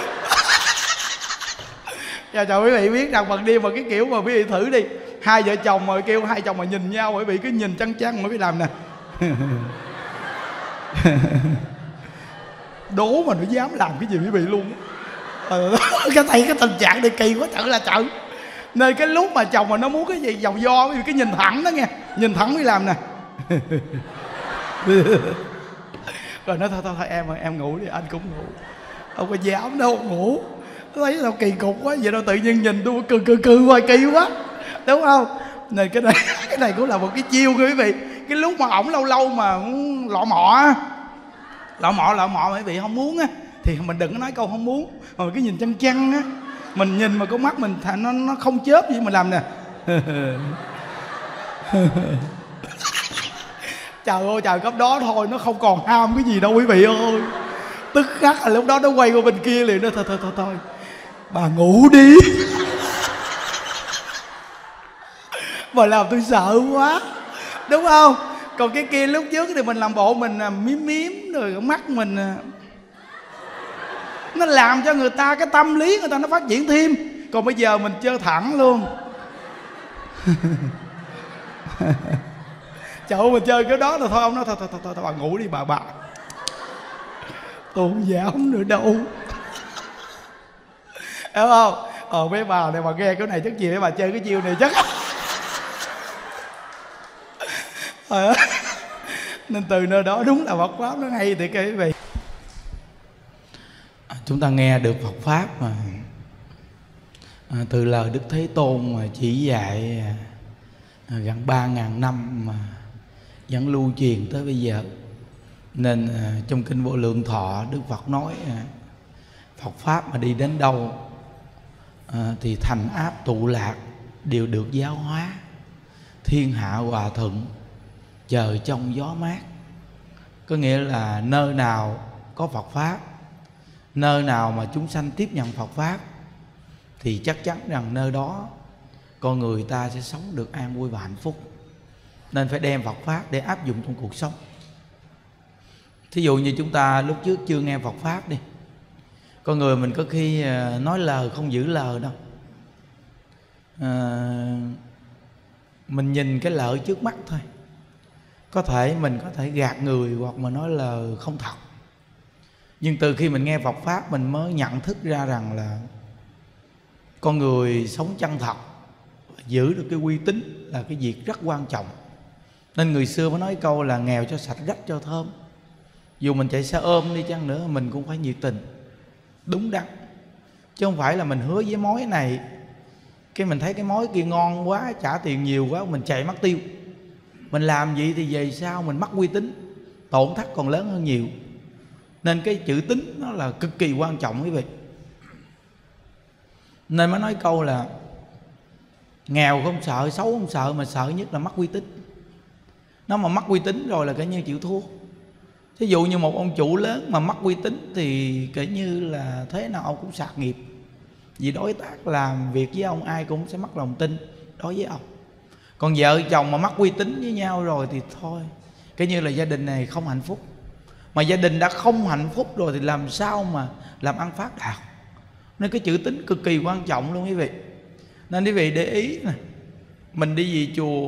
Dạ trời quý vị biết rằng bằng đêm mà cái kiểu mà quý vị thử đi, hai vợ chồng mà kêu hai chồng mà nhìn nhau quý vị cứ nhìn chăn chăn mà quý vị làm nè. Đố mà nó dám làm cái gì quý vị luôn. Ờ, cái thấy cái tình trạng này kỳ quá trời là trời. Nên cái lúc mà chồng mà nó muốn cái gì vòng vo quý vị cứ nhìn thẳng đó nghe, nhìn thẳng mới làm nè. Rồi nói thôi thôi thôi em ơi em ngủ đi, anh cũng ngủ. Không có dám đâu ngủ. Thấy sao kỳ cục quá vậy đâu, tự nhiên nhìn tôi cười cười cười hoài kỳ quá, đúng không? Nên cái này cái này cũng là một cái chiêu quý vị. Cái lúc mà ổng lâu lâu mà lọ mọ lọ mọ lọ mọ mà quý vị không muốn á thì mình đừng có nói câu không muốn, mà cái nhìn chăn chăn á, mình nhìn mà con mắt mình thà nó nó không chớp gì mình làm nè. Trời ơi trời, cấp đó thôi nó không còn ham cái gì đâu quý vị ơi. Tức khắc là lúc đó nó quay qua bên kia liền, nó thôi thôi thôi thôi bà ngủ đi. Mà làm tôi sợ quá, đúng không? Còn cái kia lúc trước thì mình làm bộ mình miếm miếm rồi mắt mình nó làm cho người ta cái tâm lý người ta nó phát triển thêm. Còn bây giờ mình chơi thẳng luôn. Trời ơi mình chơi cái đó là thôi ông nói thôi thôi thôi, thôi, thôi bà ngủ đi bà bà. Tôi không dám nữa đâu. Đúng không? Ờ mấy bà này mà nghe cái này chắc gì mấy bà chơi cái chiêu này chắc. Nên từ nơi đó đúng là Phật Pháp nó hay thiệt quý vị. Chúng ta nghe được Phật Pháp mà à, từ lời Đức Thế Tôn mà chỉ dạy à, gần ba ngàn năm mà vẫn lưu truyền tới bây giờ. Nên à, trong Kinh Vô Lượng Thọ Đức Phật nói à, Phật Pháp mà đi đến đâu à, thì thành áp tụ lạc đều được giáo hóa, thiên hạ hòa thuận, trời trong gió mát. Có nghĩa là nơi nào có Phật Pháp, nơi nào mà chúng sanh tiếp nhận Phật Pháp thì chắc chắn rằng nơi đó con người ta sẽ sống được an vui và hạnh phúc. Nên phải đem Phật Pháp để áp dụng trong cuộc sống. Thí dụ như chúng ta lúc trước chưa nghe Phật Pháp đi, con người mình có khi nói lời không giữ lời đâu à, mình nhìn cái lợi trước mắt thôi. Có thể mình có thể gạt người hoặc mà nói lời không thật. Nhưng từ khi mình nghe Phật Pháp mình mới nhận thức ra rằng là con người sống chân thật, giữ được cái uy tín là cái việc rất quan trọng. Nên người xưa mới nói câu là nghèo cho sạch rách cho thơm. Dù mình chạy xe ôm đi chăng nữa mình cũng phải nhiệt tình, đúng đắn. Chứ không phải là mình hứa với mối này, cái mình thấy cái mối kia ngon quá, trả tiền nhiều quá, mình chạy mất tiêu. Mình làm vậy thì về sau mình mất uy tín, tổn thất còn lớn hơn nhiều. Nên cái chữ tín nó là cực kỳ quan trọng quý vị. Nên mới nói câu là nghèo không sợ, xấu không sợ, mà sợ nhất là mất uy tín. Nó mà mất uy tín rồi là kể như chịu thua. Thí dụ như một ông chủ lớn mà mất uy tín thì kể như là thế nào ông cũng sạt nghiệp. Vì đối tác làm việc với ông ai cũng sẽ mất lòng tin đối với ông. Còn vợ chồng mà mất uy tín với nhau rồi thì thôi, kể như là gia đình này không hạnh phúc. Mà gia đình đã không hạnh phúc rồi thì làm sao mà làm ăn phát đạt. Nên cái chữ tín cực kỳ quan trọng luôn quý vị. Nên quý vị để ý nè, mình đi về chùa,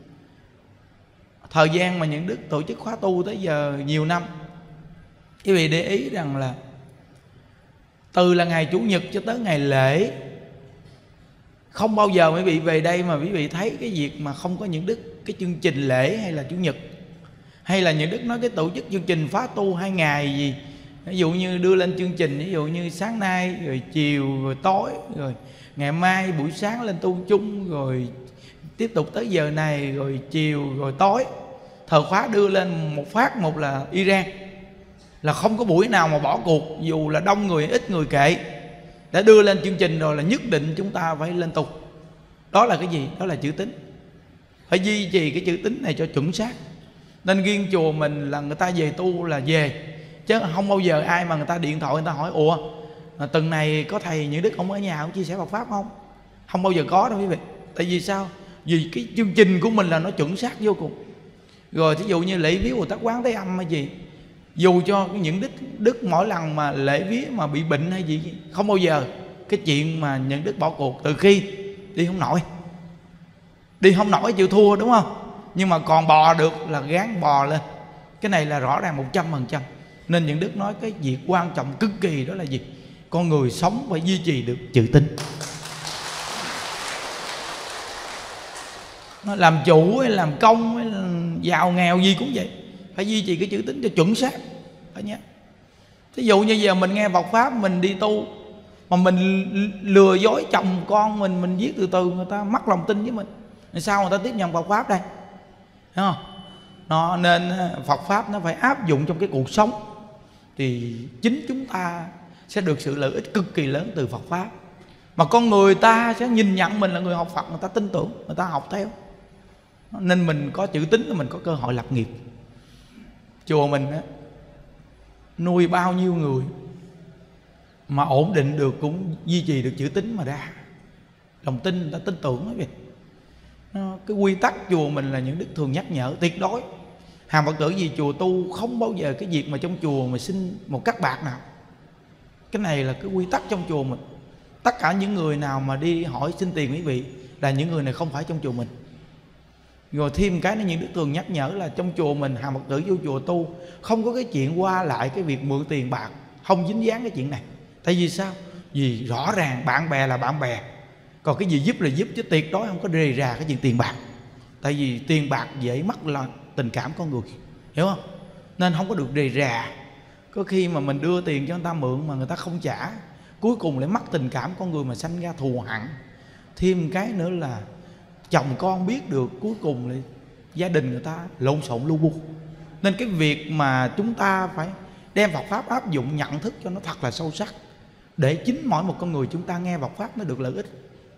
thời gian mà những đức tổ chức khóa tu tới giờ nhiều năm, quý vị để ý rằng là từ là ngày Chủ nhật cho tới ngày lễ, không bao giờ quý vị về đây mà quý vị thấy cái việc mà không có những đức cái chương trình lễ hay là Chủ nhật, hay là những đức nói cái tổ chức chương trình khóa tu hai ngày gì, ví dụ như đưa lên chương trình, ví dụ như sáng nay rồi chiều rồi tối, rồi ngày mai buổi sáng lên tu chung, rồi tiếp tục tới giờ này, rồi chiều rồi tối. Thờ khóa đưa lên một phát một là Iran, là không có buổi nào mà bỏ cuộc, dù là đông người ít người kệ. Đã đưa lên chương trình rồi là nhất định chúng ta phải lên tu. Đó là cái gì? Đó là chữ tín. Phải duy trì cái chữ tín này cho chuẩn xác. Nên riêng chùa mình là người ta về tu là về, chứ không bao giờ ai mà người ta điện thoại người ta hỏi ủa tuần này có thầy những đức không ở nhà không chia sẻ Phật pháp không? Không bao giờ có đâu quý vị. Tại vì sao? Vì cái chương trình của mình là nó chuẩn xác vô cùng. Rồi thí dụ như lễ viếng Bồ Tát Quán Thế Âm hay gì, dù cho những đức đức mỗi lần mà lễ viếng mà bị bệnh hay gì, không bao giờ cái chuyện mà những đức bỏ cuộc. Từ khi đi không nổi, đi không nổi chịu thua, đúng không? Nhưng mà còn bò được là gán bò lên. Cái này là rõ ràng một trăm phần trăm. Nên những đức nói cái việc quan trọng cực kỳ đó là gì? Con người sống phải duy trì được chữ tín. Nó làm chủ hay làm công hay làm giàu nghèo gì cũng vậy, phải duy trì cái chữ tín cho chuẩn xác. Phải nhớ. Thí dụ như giờ mình nghe Phật pháp, mình đi tu mà mình lừa dối chồng con mình, mình viết từ từ, người ta mất lòng tin với mình, sao người ta tiếp nhận Phật pháp đây? Thấy không? Nó nên Phật pháp nó phải áp dụng trong cái cuộc sống, thì chính chúng ta sẽ được sự lợi ích cực kỳ lớn từ Phật pháp. Mà con người ta sẽ nhìn nhận mình là người học Phật, người ta tin tưởng, người ta học theo. Nên mình có chữ tín là mình có cơ hội lập nghiệp. Chùa mình á, nuôi bao nhiêu người mà ổn định được, cũng duy trì được chữ tín mà ra. Lòng tin, người ta tin tưởng đó vậy. Cái quy tắc chùa mình là những đức thường nhắc nhở tuyệt đối. Hàng Phật tử gì chùa tu không bao giờ cái việc mà trong chùa mà xin một cắc bạc nào. Cái này là cái quy tắc trong chùa mình. Tất cả những người nào mà đi hỏi xin tiền quý vị là những người này không phải trong chùa mình. Rồi thêm cái này những đức thường nhắc nhở là trong chùa mình, hàng Phật tử vô chùa tu không có cái chuyện qua lại cái việc mượn tiền bạc, không dính dáng cái chuyện này. Tại vì sao? Vì rõ ràng bạn bè là bạn bè, còn cái gì giúp là giúp, chứ tuyệt đối không có rề rà cái chuyện tiền bạc. Tại vì tiền bạc dễ mất là tình cảm con người, hiểu không? Nên không có được rề rà. Có khi mà mình đưa tiền cho người ta mượn mà người ta không trả, cuối cùng lại mất tình cảm con người mà sanh ra thù hận. Thêm cái nữa là chồng con biết được, cuối cùng lại gia đình người ta lộn xộn lu bu. Nên cái việc mà chúng ta phải đem Phật pháp áp dụng, nhận thức cho nó thật là sâu sắc, để chính mỗi một con người chúng ta nghe Phật pháp nó được lợi ích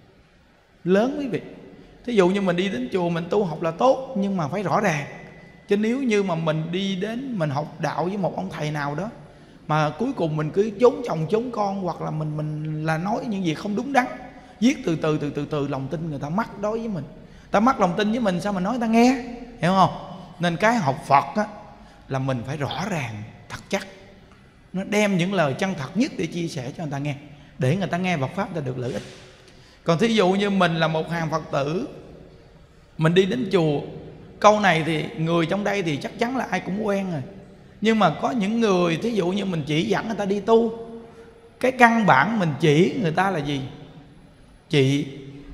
lớn quý vị. Thí dụ như mình đi đến chùa mình tu học là tốt, nhưng mà phải rõ ràng. Chứ nếu như mà mình đi đến mình học đạo với một ông thầy nào đó mà cuối cùng mình cứ trốn chồng trốn con, hoặc là mình mình là nói những gì không đúng đắn, viết từ từ từ từ từ lòng tin người ta mất đối với mình. Ta mất lòng tin với mình sao mình nói ta nghe, hiểu không? Nên cái học Phật á, là mình phải rõ ràng thật chắc, nó đem những lời chân thật nhất để chia sẻ cho người ta nghe, để người ta nghe Phật pháp ta được lợi ích. Còn thí dụ như mình là một hàng Phật tử, mình đi đến chùa, câu này thì người trong đây thì chắc chắn là ai cũng quen rồi. Nhưng mà có những người thí dụ như mình chỉ dẫn người ta đi tu, cái căn bản mình chỉ người ta là gì? Chị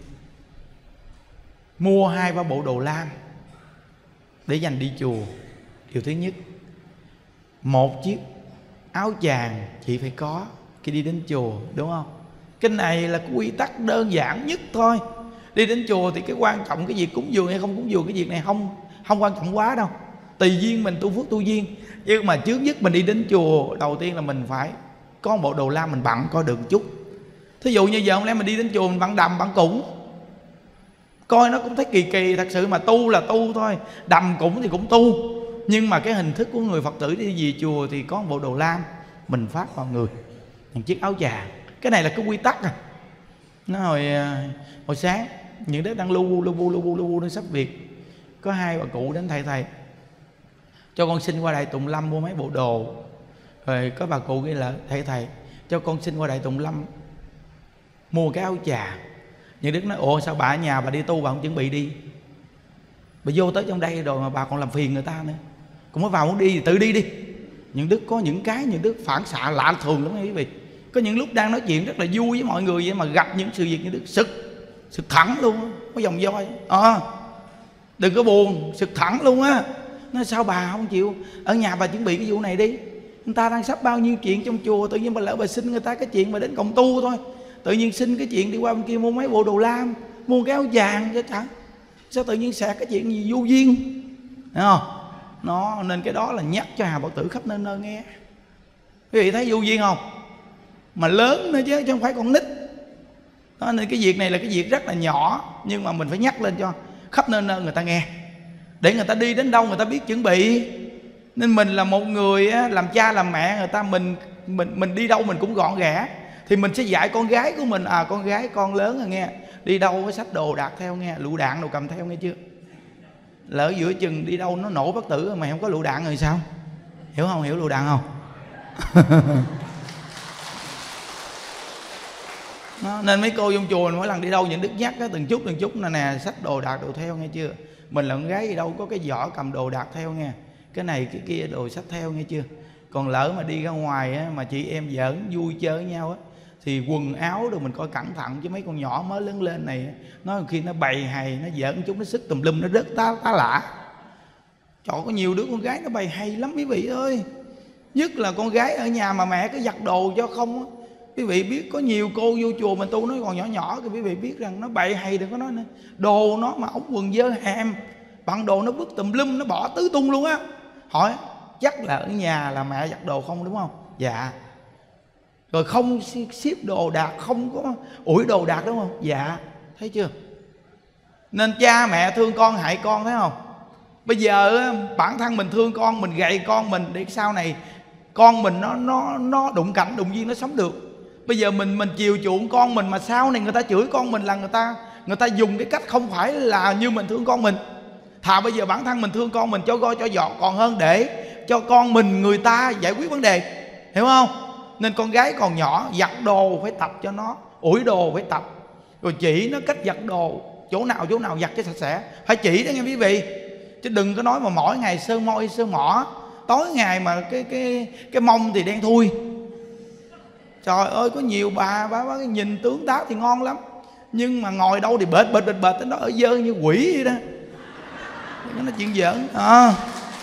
mua hai ba bộ đồ lam để dành đi chùa. Điều thứ nhất, một chiếc áo chàng chị phải có khi đi đến chùa, đúng không? Cái này là cái quy tắc đơn giản nhất thôi. Đi đến chùa thì cái quan trọng cái việc cúng dường hay không cúng dường, cái việc này không không quan trọng quá đâu. Tùy duyên mình tu phước tu duyên. Nhưng mà trước nhất mình đi đến chùa, đầu tiên là mình phải có một bộ đồ lam mình bận coi được một chút. Thí dụ như giờ không lẽ mình đi đến chùa mình bận đầm bận củng, coi nó cũng thấy kỳ kỳ. Thật sự mà tu là tu thôi, đầm củng thì cũng tu. Nhưng mà cái hình thức của người Phật tử đi về chùa thì có một bộ đồ lam mình phát vào người, một chiếc áo chàng. Cái này là cái quy tắc à. Nó hồi hồi sáng những đứa đang lu bu lu bu lu bu lu bu nó sắp việc, có hai bà cụ đến thầy thầy cho con xin qua Đại Tùng Lâm mua mấy bộ đồ. Rồi có bà cụ ghi là thầy thầy cho con xin qua Đại Tùng Lâm mua cái áo trà. Những Đức nói ủa sao bà ở nhà bà đi tu bà không chuẩn bị đi, bà vô tới trong đây rồi mà bà còn làm phiền người ta nữa, cũng mới vào muốn đi thì tự đi đi. Những Đức có những cái những Đức phản xạ lạ thường lắm quý vị. Có những lúc đang nói chuyện rất là vui với mọi người vậy mà gặp những sự việc những Đức sực sực thẳng luôn, có dòng voi à, đừng có buồn, sực thẳng luôn á. Nói sao bà không chịu ở nhà bà chuẩn bị cái vụ này đi, người ta đang sắp bao nhiêu chuyện trong chùa, tự nhiên bà lỡ bà xin người ta cái chuyện mà đến cộng tu thôi, tự nhiên xin cái chuyện đi qua bên kia mua mấy bộ đồ lam, mua cái áo vàng cho chẳng, sao tự nhiên xẹt cái chuyện gì vô duyên, thấy không? Nó nên cái đó là nhắc cho Hà Bảo Tử khắp nơi nơi nghe. Quý vị thấy vô duyên không? Mà lớn nữa chứ, chứ không phải con nít. Đó, nên cái việc này là cái việc rất là nhỏ, nhưng mà mình phải nhắc lên cho khắp nơi nơi người ta nghe, để người ta đi đến đâu người ta biết chuẩn bị. Nên mình là một người làm cha làm mẹ người ta, mình mình mình đi đâu mình cũng gọn ghẽ, thì mình sẽ dạy con gái của mình, à con gái con lớn rồi nghe, đi đâu có xách đồ đạc theo nghe, lựu đạn đồ cầm theo nghe chưa. Lỡ giữa chừng đi đâu nó nổ bất tử mày không có lựu đạn rồi sao? Hiểu không? Hiểu lựu đạn không? Đó, nên mấy cô trong chùa mỗi lần đi đâu những Đức nhắc á, từng chút từng chút nè nè xách đồ đạc đồ theo nghe chưa. Mình là con gái đi đâu có cái giỏ cầm đồ đạc theo nghe, cái này cái kia đồ xách theo nghe chưa. Còn lỡ mà đi ra ngoài á, mà chị em giỡn vui chơi với nhau á, thì quần áo rồi mình coi cẩn thận, chứ mấy con nhỏ mới lớn lên này nó khi nó bày hày nó giỡn chúng nó sức tùm lum nó rớt tá tá lạ. Trời, có nhiều đứa con gái nó bày hay lắm quý vị ơi, nhất là con gái ở nhà mà mẹ cứ giặt đồ cho không á. Quý vị biết có nhiều cô vô chùa mình tu nó còn nhỏ nhỏ thì quý vị biết rằng nó bày hay, đừng có nói nữa. Đồ nó mà ống quần dơ hàm, bằng đồ nó vứt tùm lum, nó bỏ tứ tung luôn á. Hỏi chắc là ở nhà là mẹ giặt đồ không, đúng không? Dạ. Rồi không ship đồ đạc, không có ủi đồ đạc, đúng không? Dạ. Thấy chưa? Nên cha mẹ thương con hại con, thấy không? Bây giờ bản thân mình thương con, mình gầy con mình để sau này con mình nó nó nó đụng cảnh đụng duyên nó sống được. Bây giờ mình mình chiều chuộng con mình mà sau này người ta chửi con mình là người ta người ta dùng cái cách không phải là như mình thương con mình. Thà bây giờ bản thân mình thương con mình cho go cho dọt còn hơn để cho con mình người ta giải quyết vấn đề, hiểu không? Nên con gái còn nhỏ giặt đồ phải tập cho nó, ủi đồ phải tập, rồi chỉ nó cách giặt đồ, chỗ nào chỗ nào giặt cho sạch sẽ, phải chỉ đó nghe quý vị. Chứ đừng có nói mà mỗi ngày sơn môi sơn mỏ, tối ngày mà cái cái cái mông thì đen thui. Trời ơi, có nhiều bà bà, bà nhìn tướng tá thì ngon lắm, nhưng mà ngồi đâu thì bệt bệt bệt bệt tới đó ở dơ như quỷ vậy đó. Nó nói chuyện giỡn à.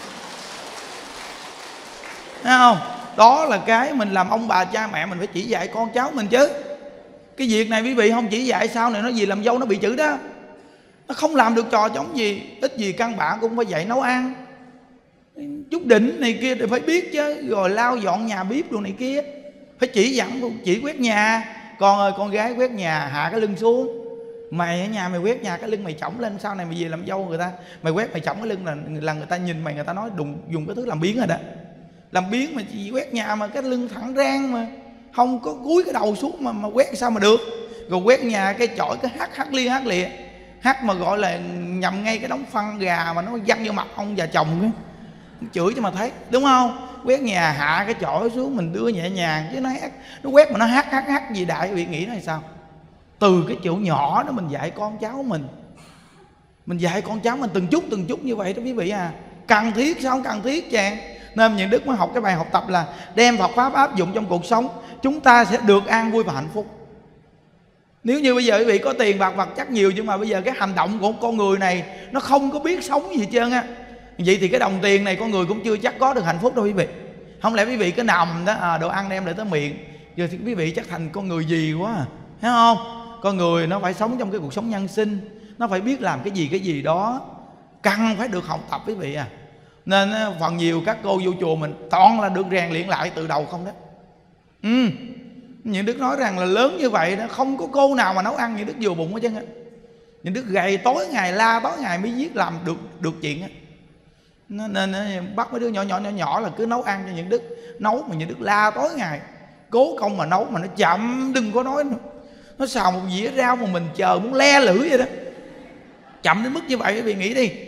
Thấy không? Đó là cái mình làm ông bà cha mẹ mình phải chỉ dạy con cháu mình chứ. Cái việc này quý vị không chỉ dạy sau này nó gì làm dâu nó bị chửi đó. Nó không làm được trò trống gì, ít gì căn bản cũng phải dạy nấu ăn, chút đỉnh này kia thì phải biết chứ. Rồi lau dọn nhà bếp đồ này kia phải chỉ dặn, chỉ quét nhà. Con ơi con gái quét nhà hạ cái lưng xuống, mày ở nhà mày quét nhà cái lưng mày chỏng lên, sau này mày về làm dâu người ta mày quét mày chỏng cái lưng là là người ta nhìn mày người ta nói đùng dùng cái thứ làm biếng rồi đó. Làm biếng mà chỉ quét nhà mà cái lưng thẳng rang mà không có cúi cái đầu xuống mà mà quét sao mà được. Rồi quét nhà cái chổi cái hắt hắt lia hắt lịa, hắt mà gọi là nhầm ngay cái đống phân gà mà nó văng vô mặt ông già chồng cái chửi cho mà thấy, đúng không? Quét nhà hạ cái chổi xuống mình đưa nhẹ nhàng, chứ nó hát nó quét mà nó hát hát hát gì đại vị nghĩ nó là sao? Từ cái chỗ nhỏ đó mình dạy con cháu mình, mình dạy con cháu mình từng chút từng chút như vậy đó quý vị à. Cần thiết sao không cần thiết chàng. Nên những Đức mới học cái bài học tập là đem Phật pháp áp dụng trong cuộc sống, chúng ta sẽ được an vui và hạnh phúc. Nếu như bây giờ quý vị có tiền bạc vật chất nhiều, nhưng mà bây giờ cái hành động của con người này nó không có biết sống gì hết trơn á, vậy thì cái đồng tiền này con người cũng chưa chắc có được hạnh phúc đâu quý vị. Không lẽ quý vị cứ nằm đó à, đồ ăn đem lại tới miệng, giờ thì quý vị chắc thành con người gì quá à, thấy không? Con người nó phải sống trong cái cuộc sống nhân sinh, nó phải biết làm cái gì cái gì đó, cần phải được học tập quý vị à. Nên phần nhiều các cô vô chùa mình toàn là được rèn luyện lại từ đầu không đó. Ừ, những Đức nói rằng là lớn như vậy đó, không có cô nào mà nấu ăn những Đức vừa bụng hết trơn á. Những Đức gầy tối ngày la tối ngày mới viết làm được được chuyện á. Nên bắt mấy đứa nhỏ nhỏ nhỏ nhỏ là cứ nấu ăn cho những Đức, nấu mà những Đức la tối ngày, cố công mà nấu mà nó chậm, đừng có nói nữa. Nó xào một dĩa rau mà mình chờ muốn le lưỡi vậy đó, chậm đến mức như vậy quý vị nghĩ đi.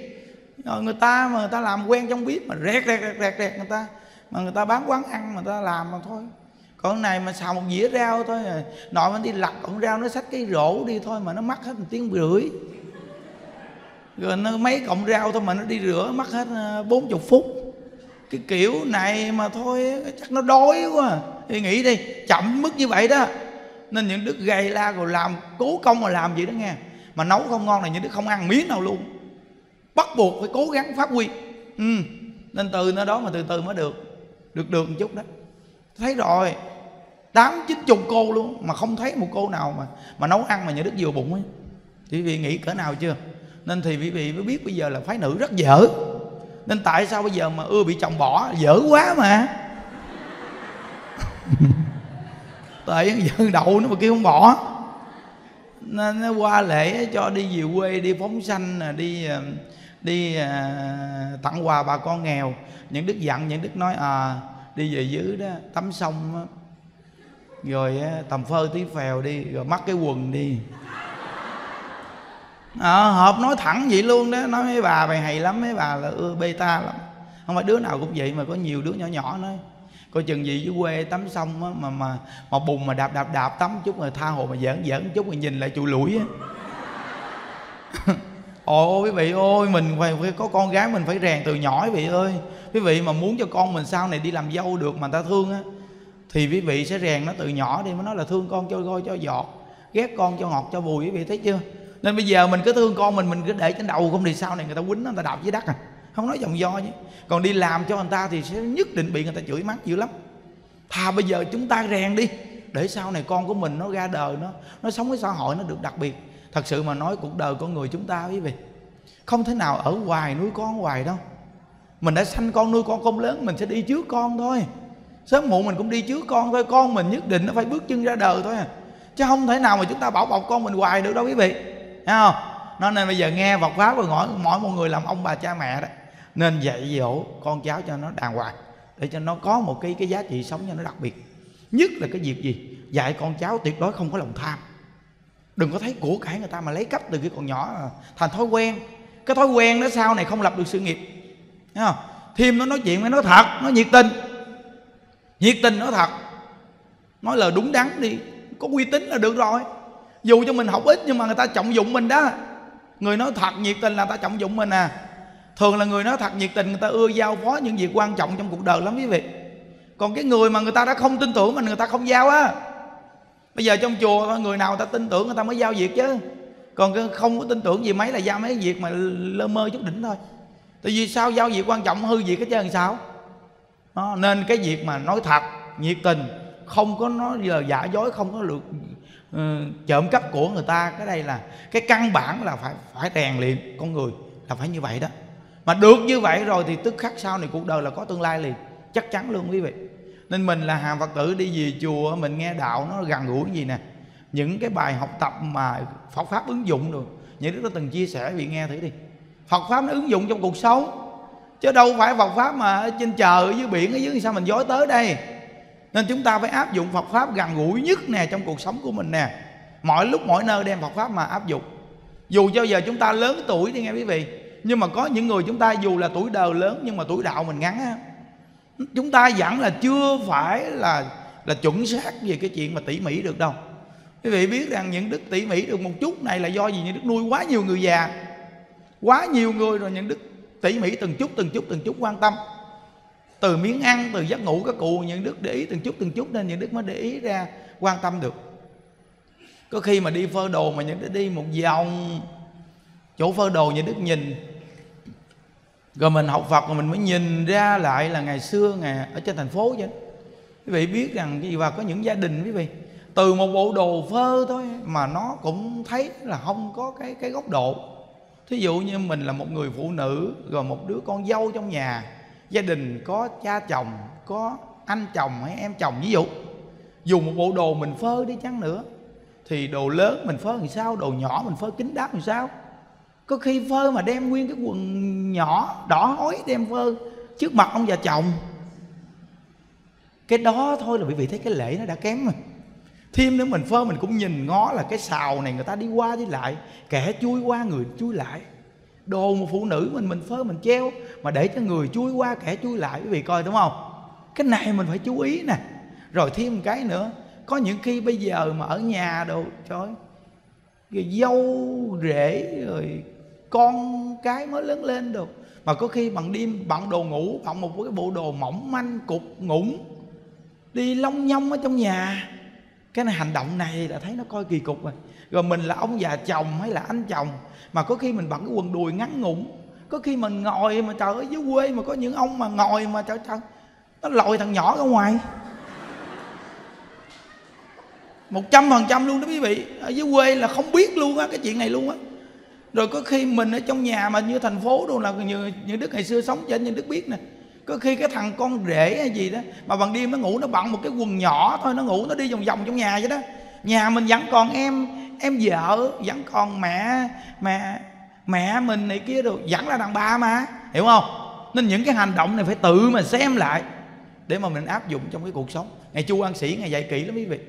Rồi người ta mà người ta làm quen trong bếp mà rẹt rẹt rẹt rẹt rẹt người ta, mà người ta bán quán ăn mà người ta làm mà thôi. Còn này mà xào một dĩa rau thôi, nội mình đi lặt cọng rau nó xách cái rổ đi thôi mà nó mất hết một tiếng rưỡi. Rồi nó mấy cọng rau thôi mà nó đi rửa mất hết bốn mươi phút. Cái kiểu này mà thôi chắc nó đói quá. Thì nghĩ đi, chậm mức như vậy đó. Nên những đứa gầy la rồi làm cố công mà làm gì đó nghe, mà nấu không ngon là những đứa không ăn miếng nào luôn. Bắt buộc phải cố gắng phát huy. ừ. Nên từ nơi đó mà từ từ mới được Được được một chút đó. Thấy rồi, tám chín chục cô luôn mà không thấy một cô nào mà mà nấu ăn mà những đứa vừa bụng ấy. Thì quý vị nghĩ cỡ nào chưa? Nên thì quý vị mới biết bây giờ là phái nữ rất dở. Nên tại sao bây giờ mà ưa bị chồng bỏ? Dở quá mà. Tại giận đậu nó mà kêu không bỏ. Nên nó qua lễ cho đi về quê, đi phóng sanh, đi đi à, tặng quà bà con nghèo. Những đức dặn, những đức nói à, đi về dưới đó tắm sông đó, rồi tầm phơ tí phèo đi, rồi mắc cái quần đi. À, hợp nói thẳng vậy luôn đó. Nói mấy bà mày hay lắm, mấy bà là ưa beta lắm. Không phải đứa nào cũng vậy, mà có nhiều đứa nhỏ nhỏ nói coi chừng gì dưới quê tắm xong á, mà mà mà bùn mà đạp đạp đạp tắm chút rồi tha hồ mà giỡn giỡn chút rồi nhìn lại chùi lũi á. Ôi quý vị ơi, mình phải, phải có con gái mình phải rèn từ nhỏ quý vị ơi. Quý vị mà muốn cho con mình sau này đi làm dâu được mà người ta thương á, thì quý vị sẽ rèn nó từ nhỏ đi. Mới nói là thương con cho gôi cho giọt, ghét con cho ngọt cho bùi, quý vị thấy chưa? Nên bây giờ mình cứ thương con mình, mình cứ để trên đầu không thì sau này người ta quýnh nó, người ta đạp dưới đất à. Không nói dòng do chứ. Còn đi làm cho người ta thì sẽ nhất định bị người ta chửi mắng dữ lắm. Thà bây giờ chúng ta rèn đi, để sau này con của mình nó ra đời, nó nó sống với xã hội nó được đặc biệt. Thật sự mà nói cuộc đời con người chúng ta quý vị, không thể nào ở hoài nuôi con hoài đâu. Mình đã sanh con nuôi con không lớn, mình sẽ đi trước con thôi. Sớm muộn mình cũng đi trước con thôi. Con mình nhất định nó phải bước chân ra đời thôi à. Chứ không thể nào mà chúng ta bảo bọc con mình hoài được đâu quý vị. Thấy không? Nó nên bây giờ nghe Phật Pháp rồi mỗi, mỗi một người làm ông bà cha mẹ đó, nên dạy dỗ con cháu cho nó đàng hoàng, để cho nó có một cái, cái giá trị sống cho nó đặc biệt. Nhất là cái việc gì? Dạy con cháu tuyệt đối không có lòng tham. Đừng có thấy của cải người ta mà lấy cắp từ khi còn nhỏ à, thành thói quen. Cái thói quen đó sau này không lập được sự nghiệp. Thấy không? Thêm nó nói chuyện, nó nói thật, nó nhiệt tình. Nhiệt tình nói thật, nói lời đúng đắn đi, có uy tín là được rồi. Dù cho mình học ít nhưng mà người ta trọng dụng mình đó. Người nói thật nhiệt tình là người ta trọng dụng mình à. Thường là người nói thật nhiệt tình người ta ưa giao phó những việc quan trọng trong cuộc đời lắm quý vị. Còn cái người mà người ta đã không tin tưởng mình, người ta không giao á. Bây giờ trong chùa người nào người ta tin tưởng người ta mới giao việc chứ. Còn không có tin tưởng gì mấy là giao mấy việc mà lơ mơ chút đỉnh thôi. Tại vì sao giao việc quan trọng hư việc hết trơn sao đó. Nên cái việc mà nói thật, nhiệt tình, không có nói giờ giả dối, không có được uh, trộm cắp của người ta. Cái đây là cái căn bản là phải phải rèn luyện con người, là phải như vậy đó. Mà được như vậy rồi thì tức khắc sau này cuộc đời là có tương lai liền, chắc chắn luôn quý vị. Nên mình là hàng Phật tử đi về chùa, mình nghe đạo nó gần gũi gì nè. Những cái bài học tập mà Phật Pháp ứng dụng được, những đứa đã từng chia sẻ vị nghe thử đi. Phật Pháp nó ứng dụng trong cuộc sống, chứ đâu phải Phật Pháp mà ở trên trời, ở dưới biển, ở dưới sao mình dối tới đây. Nên chúng ta phải áp dụng Phật Pháp gần gũi nhất nè trong cuộc sống của mình nè. Mọi lúc mọi nơi đem Phật Pháp mà áp dụng. Dù cho giờ chúng ta lớn tuổi đi nghe quý vị, nhưng mà có những người chúng ta dù là tuổi đời lớn nhưng mà tuổi đạo mình ngắn á. Chúng ta vẫn là chưa phải là là chuẩn xác về cái chuyện mà tỉ mỉ được đâu. Quý vị biết rằng những đức tỉ mỉ được một chút này là do gì? Những đức nuôi quá nhiều người già, quá nhiều người rồi, những đức tỉ mỉ từng chút từng chút từng chút quan tâm. Từ miếng ăn, từ giấc ngủ các cụ, những đức để ý từng chút từng chút, nên những đức mới để ý ra quan tâm được. Có khi mà đi phơ đồ mà những đức đi một vòng chỗ phơ đồ, những đức nhìn rồi mình học Phật rồi mình mới nhìn ra lại là ngày xưa ngày ở trên thành phố chứ. Quý vị biết rằng cái gì và có những gia đình quý vị từ một bộ đồ phơ thôi mà nó cũng thấy là không có cái cái góc độ. Thí dụ như mình là một người phụ nữ, rồi một đứa con dâu trong nhà, gia đình có cha chồng, có anh chồng hay em chồng ví dụ. Dù một bộ đồ mình phơ đi chăng nữa thì đồ lớn mình phơ làm sao, đồ nhỏ mình phơ kín đáo làm sao. Có khi phơ mà đem nguyên cái quần nhỏ đỏ hói đem phơ trước mặt ông già chồng. Cái đó thôi là quý vị thấy cái lễ nó đã kém rồi. Thêm nữa mình phơ mình cũng nhìn ngó là cái sào này người ta đi qua đi lại, kẻ chui qua người chui lại. Đồ một phụ nữ mình mình phơ mình treo mà để cho người chui qua kẻ chui lại, quý vị coi đúng không? Cái này mình phải chú ý nè. Rồi thêm một cái nữa, có những khi bây giờ mà ở nhà đồ, trời ơi, rồi dâu rể rồi con cái mới lớn lên được, mà có khi bằng đêm bận đồ ngủ, bận một cái bộ đồ mỏng manh cục ngủng đi long nhong ở trong nhà. Cái này hành động này là thấy nó coi kỳ cục rồi. Rồi mình là ông già chồng hay là anh chồng mà có khi mình bận cái quần đùi ngắn ngủn, có khi mình ngồi mà trời ơi, dưới quê mà có những ông mà ngồi mà trời trời nó lòi thằng nhỏ ra ngoài một trăm phần trăm luôn đó quý vị. Ở dưới quê là không biết luôn á cái chuyện này luôn á. Rồi có khi mình ở trong nhà mà như thành phố đâu là như, như Đức ngày xưa sống trên, như Đức biết nè, có khi cái thằng con rể hay gì đó mà bằng đêm nó ngủ, nó bận một cái quần nhỏ thôi, nó ngủ nó đi vòng vòng trong nhà vậy đó. Nhà mình vẫn còn em em vợ, vẫn còn mẹ mẹ mẹ mình này kia rồi, vẫn là đàn bà mà, hiểu không? Nên những cái hành động này phải tự mà xem lại để mà mình áp dụng trong cái cuộc sống. Ngày Chu An Sĩ ngày dạy kỹ lắm quý vị.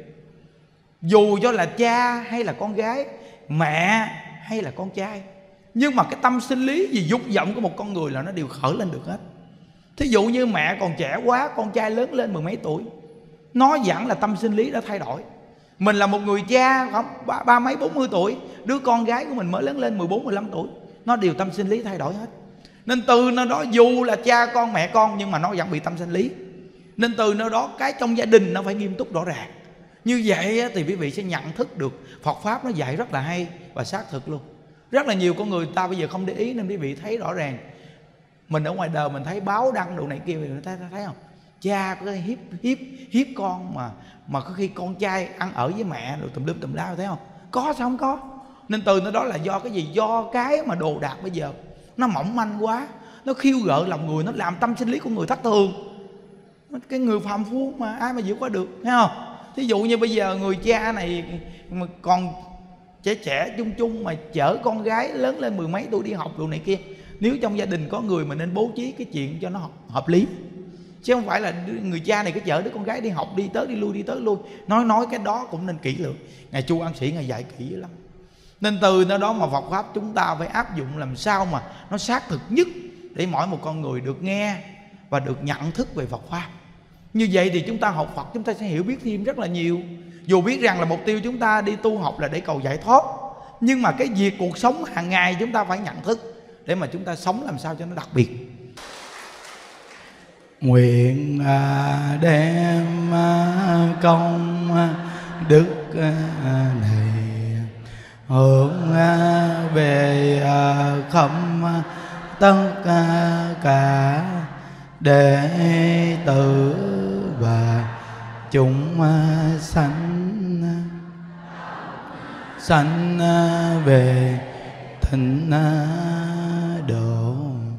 Dù cho là cha hay là con gái, mẹ hay là con trai, nhưng mà cái tâm sinh lý gì dục vọng của một con người là nó đều khởi lên được hết. Thí dụ như mẹ còn trẻ quá, con trai lớn lên mười mấy tuổi, nó vẫn là tâm sinh lý đã thay đổi. Mình là một người cha khoảng ba, ba mấy bốn mươi tuổi, đứa con gái của mình mới lớn lên mười bốn mười lăm tuổi, nó đều tâm sinh lý thay đổi hết. Nên từ nơi đó dù là cha con mẹ con nhưng mà nó vẫn bị tâm sinh lý. Nên từ nơi đó cái trong gia đình nó phải nghiêm túc rõ ràng. Như vậy thì quý vị sẽ nhận thức được Phật Pháp nó dạy rất là hay và xác thực luôn. Rất là nhiều con người ta bây giờ không để ý nên quý vị thấy rõ ràng. Mình ở ngoài đời mình thấy báo đăng đồ này kia, người ta thấy không? Cha có cái hiếp hiếp hiếp con mà mà có khi con trai ăn ở với mẹ rồi tùm lum tùm la, thấy không? Có sao không có? Nên từ nó đó là do cái gì? Do cái mà đồ đạc bây giờ nó mỏng manh quá, nó khiêu gợi lòng người, nó làm tâm sinh lý của người thất thường. Cái người phàm phu mà ai mà vượt qua được, thấy không? Thí dụ như bây giờ người cha này mà còn trẻ trẻ chung chung mà chở con gái lớn lên mười mấy tuổi đi học đồ này kia, nếu trong gia đình có người mà nên bố trí cái chuyện cho nó hợp, hợp lý, chứ không phải là người cha này cứ chở đứa con gái đi học đi tới đi lui đi tới lui. Nói nói cái đó cũng nên kỹ lưỡng. Ngài Chu An Sĩ ngài dạy kỹ lắm. Nên từ nơi đó mà Phật Pháp chúng ta phải áp dụng làm sao mà nó xác thực nhất để mỗi một con người được nghe và được nhận thức về Phật Pháp. Như vậy thì chúng ta học Phật chúng ta sẽ hiểu biết thêm rất là nhiều. Dù biết rằng là mục tiêu chúng ta đi tu học là để cầu giải thoát, nhưng mà cái việc cuộc sống hàng ngày chúng ta phải nhận thức để mà chúng ta sống làm sao cho nó đặc biệt. Nguyện đem công đức này hướng về khắp tất cả đệ tử và chúng sanh sanh về thịnh độ.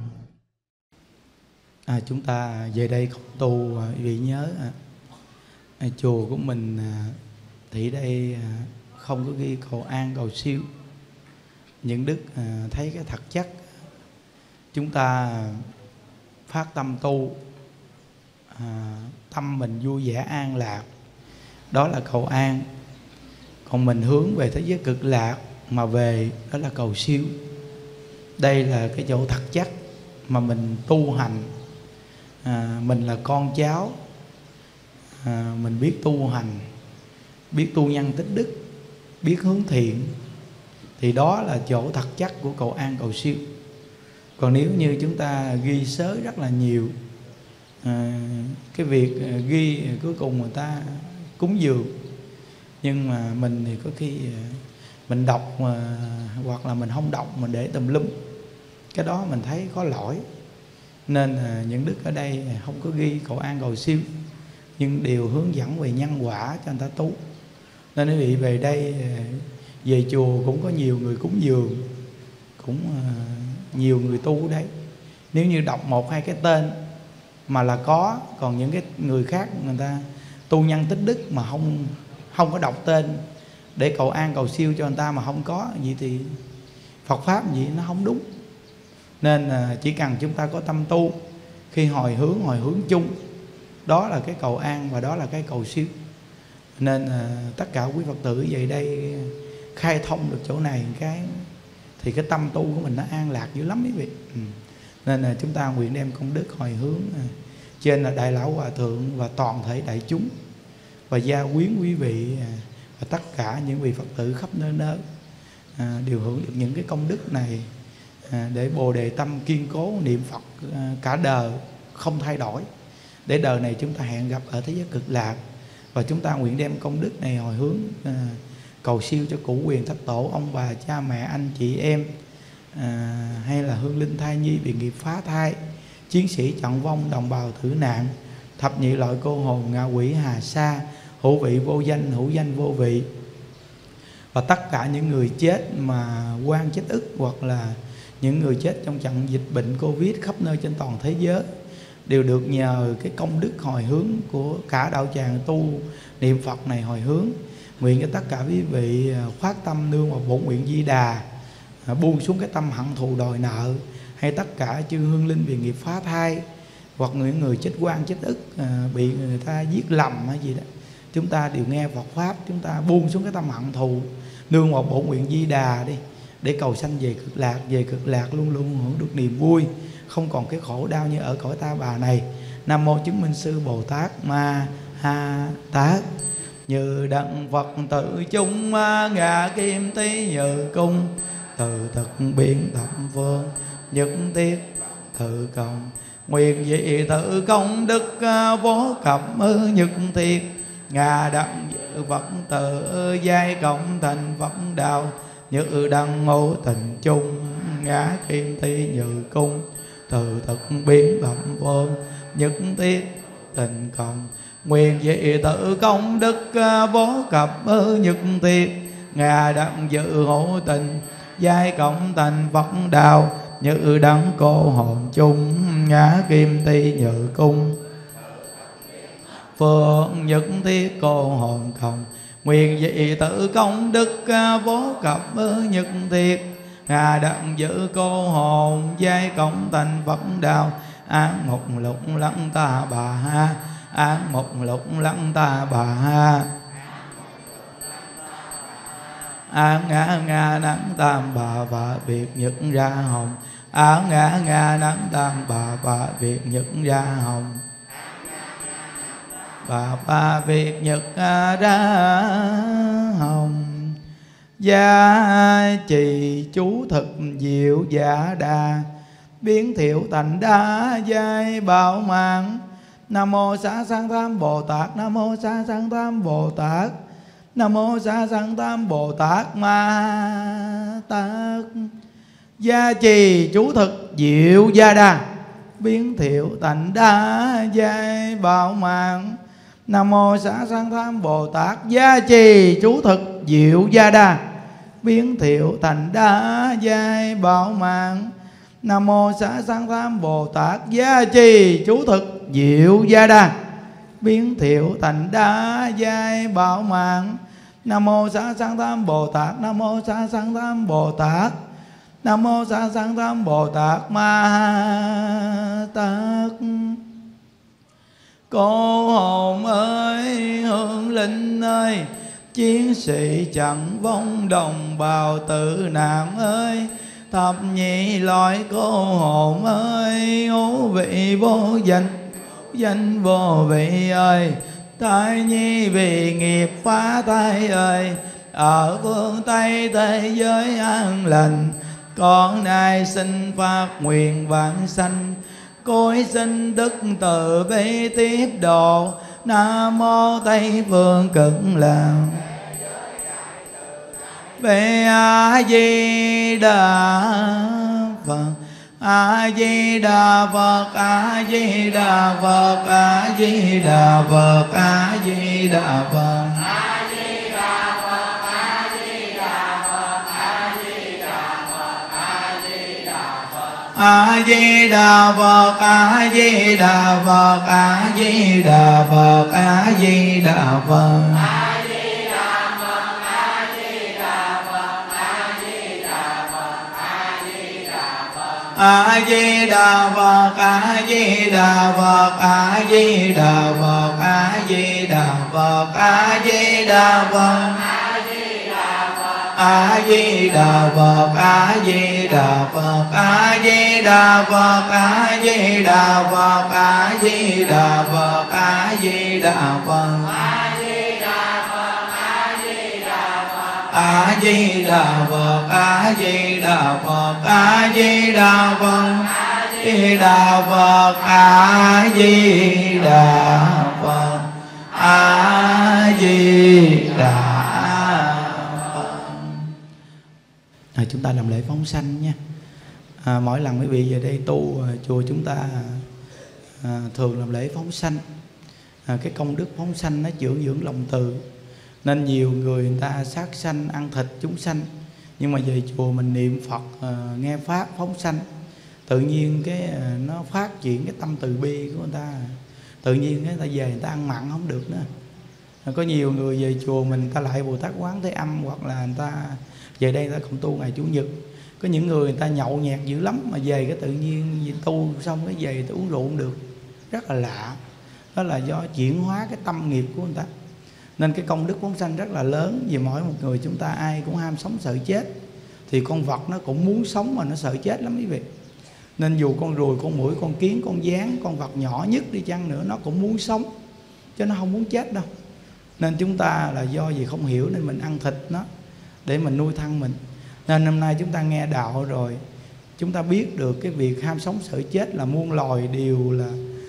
À, chúng ta về đây không tu, quý vị nhớ à, chùa của mình à, thì đây à, không có ghi cầu an cầu siêu. Những đức à, thấy cái thật chất chúng ta phát tâm tu, à, tâm mình vui vẻ an lạc, đó là cầu an. Còn mình hướng về thế giới cực lạc mà về, đó là cầu siêu. Đây là cái chỗ thật chất mà mình tu hành. À, mình là con cháu, à, mình biết tu hành, biết tu nhân tích đức, biết hướng thiện, thì đó là chỗ thật chất của cầu an cầu siêu. Còn nếu như chúng ta ghi sớ rất là nhiều, à, cái việc ghi cuối cùng người ta cúng dường, nhưng mà mình thì có khi mình đọc mà, hoặc là mình không đọc mình để tùm lum, cái đó mình thấy có lỗi. Nên à, những đức ở đây không có ghi cầu an cầu siêu, nhưng đều hướng dẫn về nhân quả cho người ta tu. Nên quý vị về đây, về chùa cũng có nhiều người cúng dường, cũng à, nhiều người tu đấy. Nếu như đọc một hai cái tên mà là có, còn những cái người khác người ta tu nhân tích đức mà không không có đọc tên để cầu an cầu siêu cho người ta mà không có, vậy thì Phật Pháp gì nó không đúng. Nên chỉ cần chúng ta có tâm tu, khi hồi hướng hồi hướng chung, đó là cái cầu an và đó là cái cầu siêu. Nên tất cả quý Phật tử về đây khai thông được chỗ này cái thì cái tâm tu của mình nó an lạc dữ lắm quý vị. Ừ. Nên là chúng ta nguyện đem công đức hồi hướng trên là Đại Lão Hòa Thượng và toàn thể đại chúng và gia quyến quý vị và tất cả những vị Phật tử khắp nơi nơi à, đều hưởng được những cái công đức này à, để bồ đề tâm kiên cố niệm Phật à, cả đời không thay đổi, để đời này chúng ta hẹn gặp ở thế giới cực lạc. Và chúng ta nguyện đem công đức này hồi hướng à, cầu siêu cho cụ quyền thất tổ, ông bà cha mẹ anh chị em à, hay là hương linh thai nhi bị nghiệp phá thai, chiến sĩ trận vong, đồng bào tử nạn, thập nhị loại cô hồn, ngạ quỷ hà sa, hữu vị vô danh, hữu danh vô vị, và tất cả những người chết mà oan chết ức hoặc là những người chết trong trận dịch bệnh Covid khắp nơi trên toàn thế giới đều được nhờ cái công đức hồi hướng của cả đạo tràng tu niệm Phật này hồi hướng. Nguyện cho tất cả quý vị phát tâm nương vào bổn nguyện Di Đà, buông xuống cái tâm hận thù đòi nợ, hay tất cả chư hương linh vì nghiệp phá thai hoặc những người chết oan chết ức bị người ta giết lầm hay gì đó, chúng ta đều nghe Phật pháp, chúng ta buông xuống cái tâm hận thù, nương vào bổn nguyện Di Đà đi, để cầu sanh về cực lạc. Về cực lạc luôn luôn hưởng được niềm vui, không còn cái khổ đau như ở cõi ta bà này. Nam mô chứng minh sư Bồ Tát Ma Ha Tát. Như đặng Phật tự chung ngạ kim tí như cung, từ thực biện thập phương nhất thiết tự công, nguyện dị tự công đức vô cập nhất thiết, ngà đặng dự Phật tự giai cộng thành Phật đạo, như đăng ngộ tình chung ngã kim thi như cung, từ thực biến thập phương nhất thiết tình công, nguyện dị tự công đức vô cập nhất thiết, ngà đặng dự hộ tình giai cộng thành Phật đạo, như đăng cô hồn chung ngã kim ti như cung, phương nhất thiết cô hồn không, nguyện dị tự công đức vô cập nhất thiết, ngà đặng giữ cô hồn giai cộng thành Phật đạo, án một lục lăng ta bà ha, án một lục lăng ta bà ha, án ngã ngã nắng tam bà và việc nhật ra hồng, án ngã ngã nắng tam bà và việc nhật ra hồng, bà ba việc nhật ra hồng. Gia trì chú thực diệu giả đà, biến thiệu thành đa giai bảo mạng. Nam mô Xá Sanh Tam Bồ Tát, Nam mô Xá Sanh Tam Bồ Tát, Nam mô Xá Sanh Tam Bồ Tát Ma Tát. Gia trì chú thực diệu gia đà, biến thiệu thành đa giai bảo mạng. Nam mô Xá Sanh Tam Bồ Tát. Gia trì chú thực diệu gia đà, biến thiệu thành đa giai bảo mạng. Nam mô Xá Sanh Tam Bồ Tát. Gia trì chú thực diệu gia đà, biến thiệu thành đa giai bảo mạng. Nam mô Xá Sanh Tam Bồ Tát. Nam mô Xá Sanh Tam Bồ Tát. Nam mô Xá Sanh Tam Bồ Tát Ma Tát. Cô hồn ơi, hương linh ơi, chiến sĩ chẳng vong, đồng bào tử nạn ơi, thập nhị loại cô hồn ơi, ngũ vị vô danh, danh vô vị ơi, thai nhi vì nghiệp phá thai ơi, ở phương Tây thế giới an lành, con nay xin phát nguyện vãng sanh, cối xin đức từ bi tiếp độ. Nam mô Tây Phương Cực Lạc Về A Di Đà Phật. A Di Đà Phật, A Di Đà Phật, A Di Đà Phật, A Di Đà Phật. A Di Đà Phật, A Di Đà Phật, A Di Đà Phật, A Di Đà Phật. A Di Đà Phật, A Di Đà Phật, A Di Đà Phật, A Di Đà Phật, A Di Đà Phật, A A Di Đà Phật, A Di Đà Phật, A Di Đà Phật, A Di Đà Phật, A Di Đà Phật, A Di Đà Phật, A Di Đà Phật, A Di Đà Phật, A Di Đà Phật, A Di Đà Phật, A Di Đà Phật, A Di Đà Phật, A Di Đà Phật. À, chúng ta làm lễ phóng sanh nha. À, mỗi lần quý vị về đây tu chùa chúng ta à, thường làm lễ phóng sanh. À, cái công đức phóng sanh nó dưỡng dưỡng lòng từ, nên nhiều người người ta sát sanh ăn thịt chúng sanh, nhưng mà về chùa mình niệm Phật à, nghe pháp phóng sanh, tự nhiên cái à, nó phát triển cái tâm từ bi của người ta, tự nhiên người ta về người ta ăn mặn không được nữa. À, có nhiều người về chùa mình ta lại Bồ Tát Quán Thế Âm, hoặc là người ta về đây người ta không tu ngày Chủ nhật. Có những người người ta nhậu nhẹt dữ lắm mà về cái tự nhiên tu xong cái về người ta uống rượu không được, rất là lạ. Đó là do chuyển hóa cái tâm nghiệp của người ta. Nên cái công đức phóng sanh rất là lớn. Vì mỗi một người chúng ta ai cũng ham sống sợ chết, thì con vật nó cũng muốn sống mà nó sợ chết lắm quý vị. Nên dù con ruồi, con muỗi, con kiến, con gián, con vật nhỏ nhất đi chăng nữa, nó cũng muốn sống chứ nó không muốn chết đâu. Nên chúng ta là do gì không hiểu nên mình ăn thịt nó để mình nuôi thân mình. Nên hôm nay chúng ta nghe đạo rồi, chúng ta biết được cái việc ham sống sợ chết là muôn loài đều là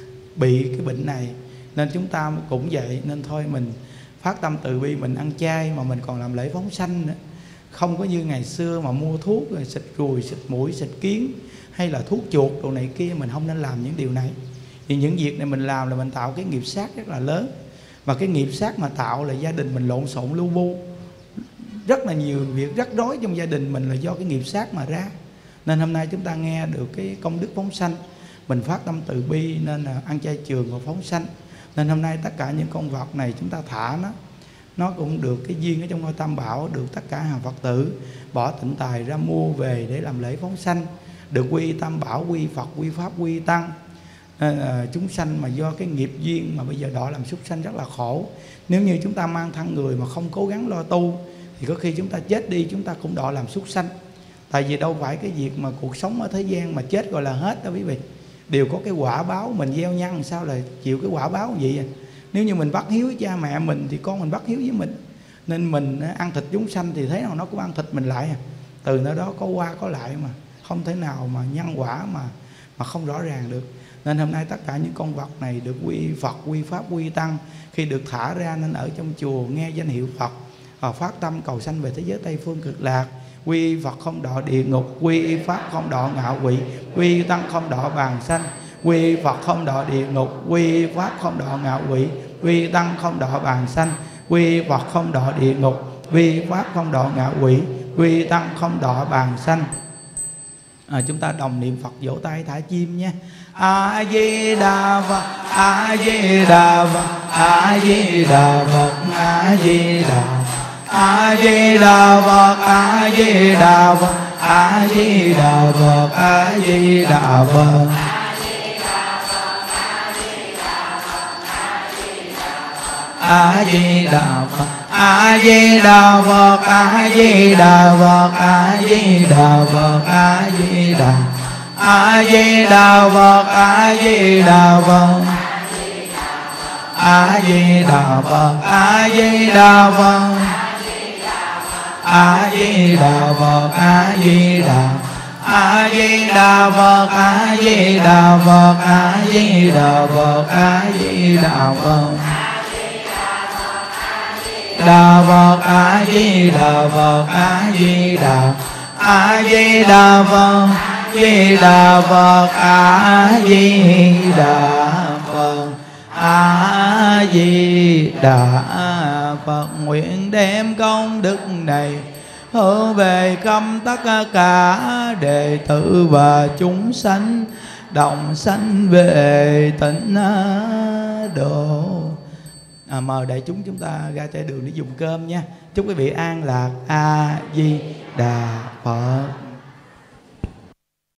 bị cái bệnh này. Nên chúng ta cũng vậy. Nên thôi mình phát tâm từ bi, mình ăn chay mà mình còn làm lễ phóng sanh nữa. Không có như ngày xưa mà mua thuốc rồi xịt ruồi, xịt muỗi, xịt kiến hay là thuốc chuột đồ này kia. Mình không nên làm những điều này. Vì những việc này mình làm là mình tạo cái nghiệp sát rất là lớn. Và cái nghiệp sát mà tạo là gia đình mình lộn xộn lu bu, rất là nhiều việc rắc rối trong gia đình mình là do cái nghiệp sát mà ra. Nên hôm nay chúng ta nghe được cái công đức phóng sanh, mình phát tâm từ bi nên là ăn chay trường và phóng sanh. Nên hôm nay tất cả những con vật này chúng ta thả nó, nó cũng được cái duyên ở trong ngôi Tam Bảo, được tất cả hàng Phật tử bỏ tịnh tài ra mua về để làm lễ phóng sanh, được quy Tam Bảo, quy Phật, quy Pháp, quy Tăng. Nên là chúng sanh mà do cái nghiệp duyên mà bây giờ đọa làm súc sanh rất là khổ. Nếu như chúng ta mang thân người mà không cố gắng lo tu thì có khi chúng ta chết đi chúng ta cũng đọa làm súc sanh. Tại vì đâu phải cái việc mà cuộc sống ở thế gian mà chết gọi là hết đó quý vị. Đều có cái quả báo, mình gieo nhân sao là chịu cái quả báo gì vậy. Nếu như mình bất hiếu với cha mẹ mình thì con mình bất hiếu với mình. Nên mình ăn thịt chúng sanh thì thế nào nó cũng ăn thịt mình lại. Từ nơi đó có qua có lại mà, không thể nào mà nhân quả mà mà không rõ ràng được. Nên hôm nay tất cả những con vật này được quy Phật, quy Pháp, quy Tăng. Khi được thả ra nên ở trong chùa nghe danh hiệu Phật và phát tâm cầu sanh về thế giới Tây Phương Cực Lạc. Quy Phật không đọa địa ngục, quy Pháp không đọa ngạ quỷ, quy Tăng không đọa bàn sanh. Quy Phật không đọa địa ngục, quy Pháp không đọa ngạ quỷ, quy Tăng không đọa bàn sanh. Quy Phật không đọa địa ngục, quy Pháp không đọa ngạ quỷ, quy Tăng không đọa bàn sanh. À, chúng ta đồng niệm Phật, vỗ tay thả chim nha. A Di Đà Phật, A Di Đà Phật, A Di Đà Phật, A Di Đà A Di Đà Phật, A Di Đà Phật, A Di Đà Phật, A Di Đà Phật. A Di Đà Phật, A Di Đà Phật, A Di Đà Phật, A Di Đà Phật, A Di Đà A Di Đà Phật, A Di Đà Phật, A Di Đà Phật, A Di Đà Phật, A Di Đà Phật, A Di Đà A Di Đà Phật, A Di Đà Phật, A Di Đà Phật, A Di Đà Phật, Đà Phật, A Di Đà Phật, A Di Đà A Di Đà Phật, Di Đà Phật, A Di Đà Phật, A Di Đà Phật. Nguyện đem công đức này hướng về khắp tất cả đệ tử và chúng sanh, đồng sanh về tịnh độ. À, mời đại chúng chúng ta ra trải đường để dùng cơm nha. Chúc quý vị an lạc. A Di Đà Phật.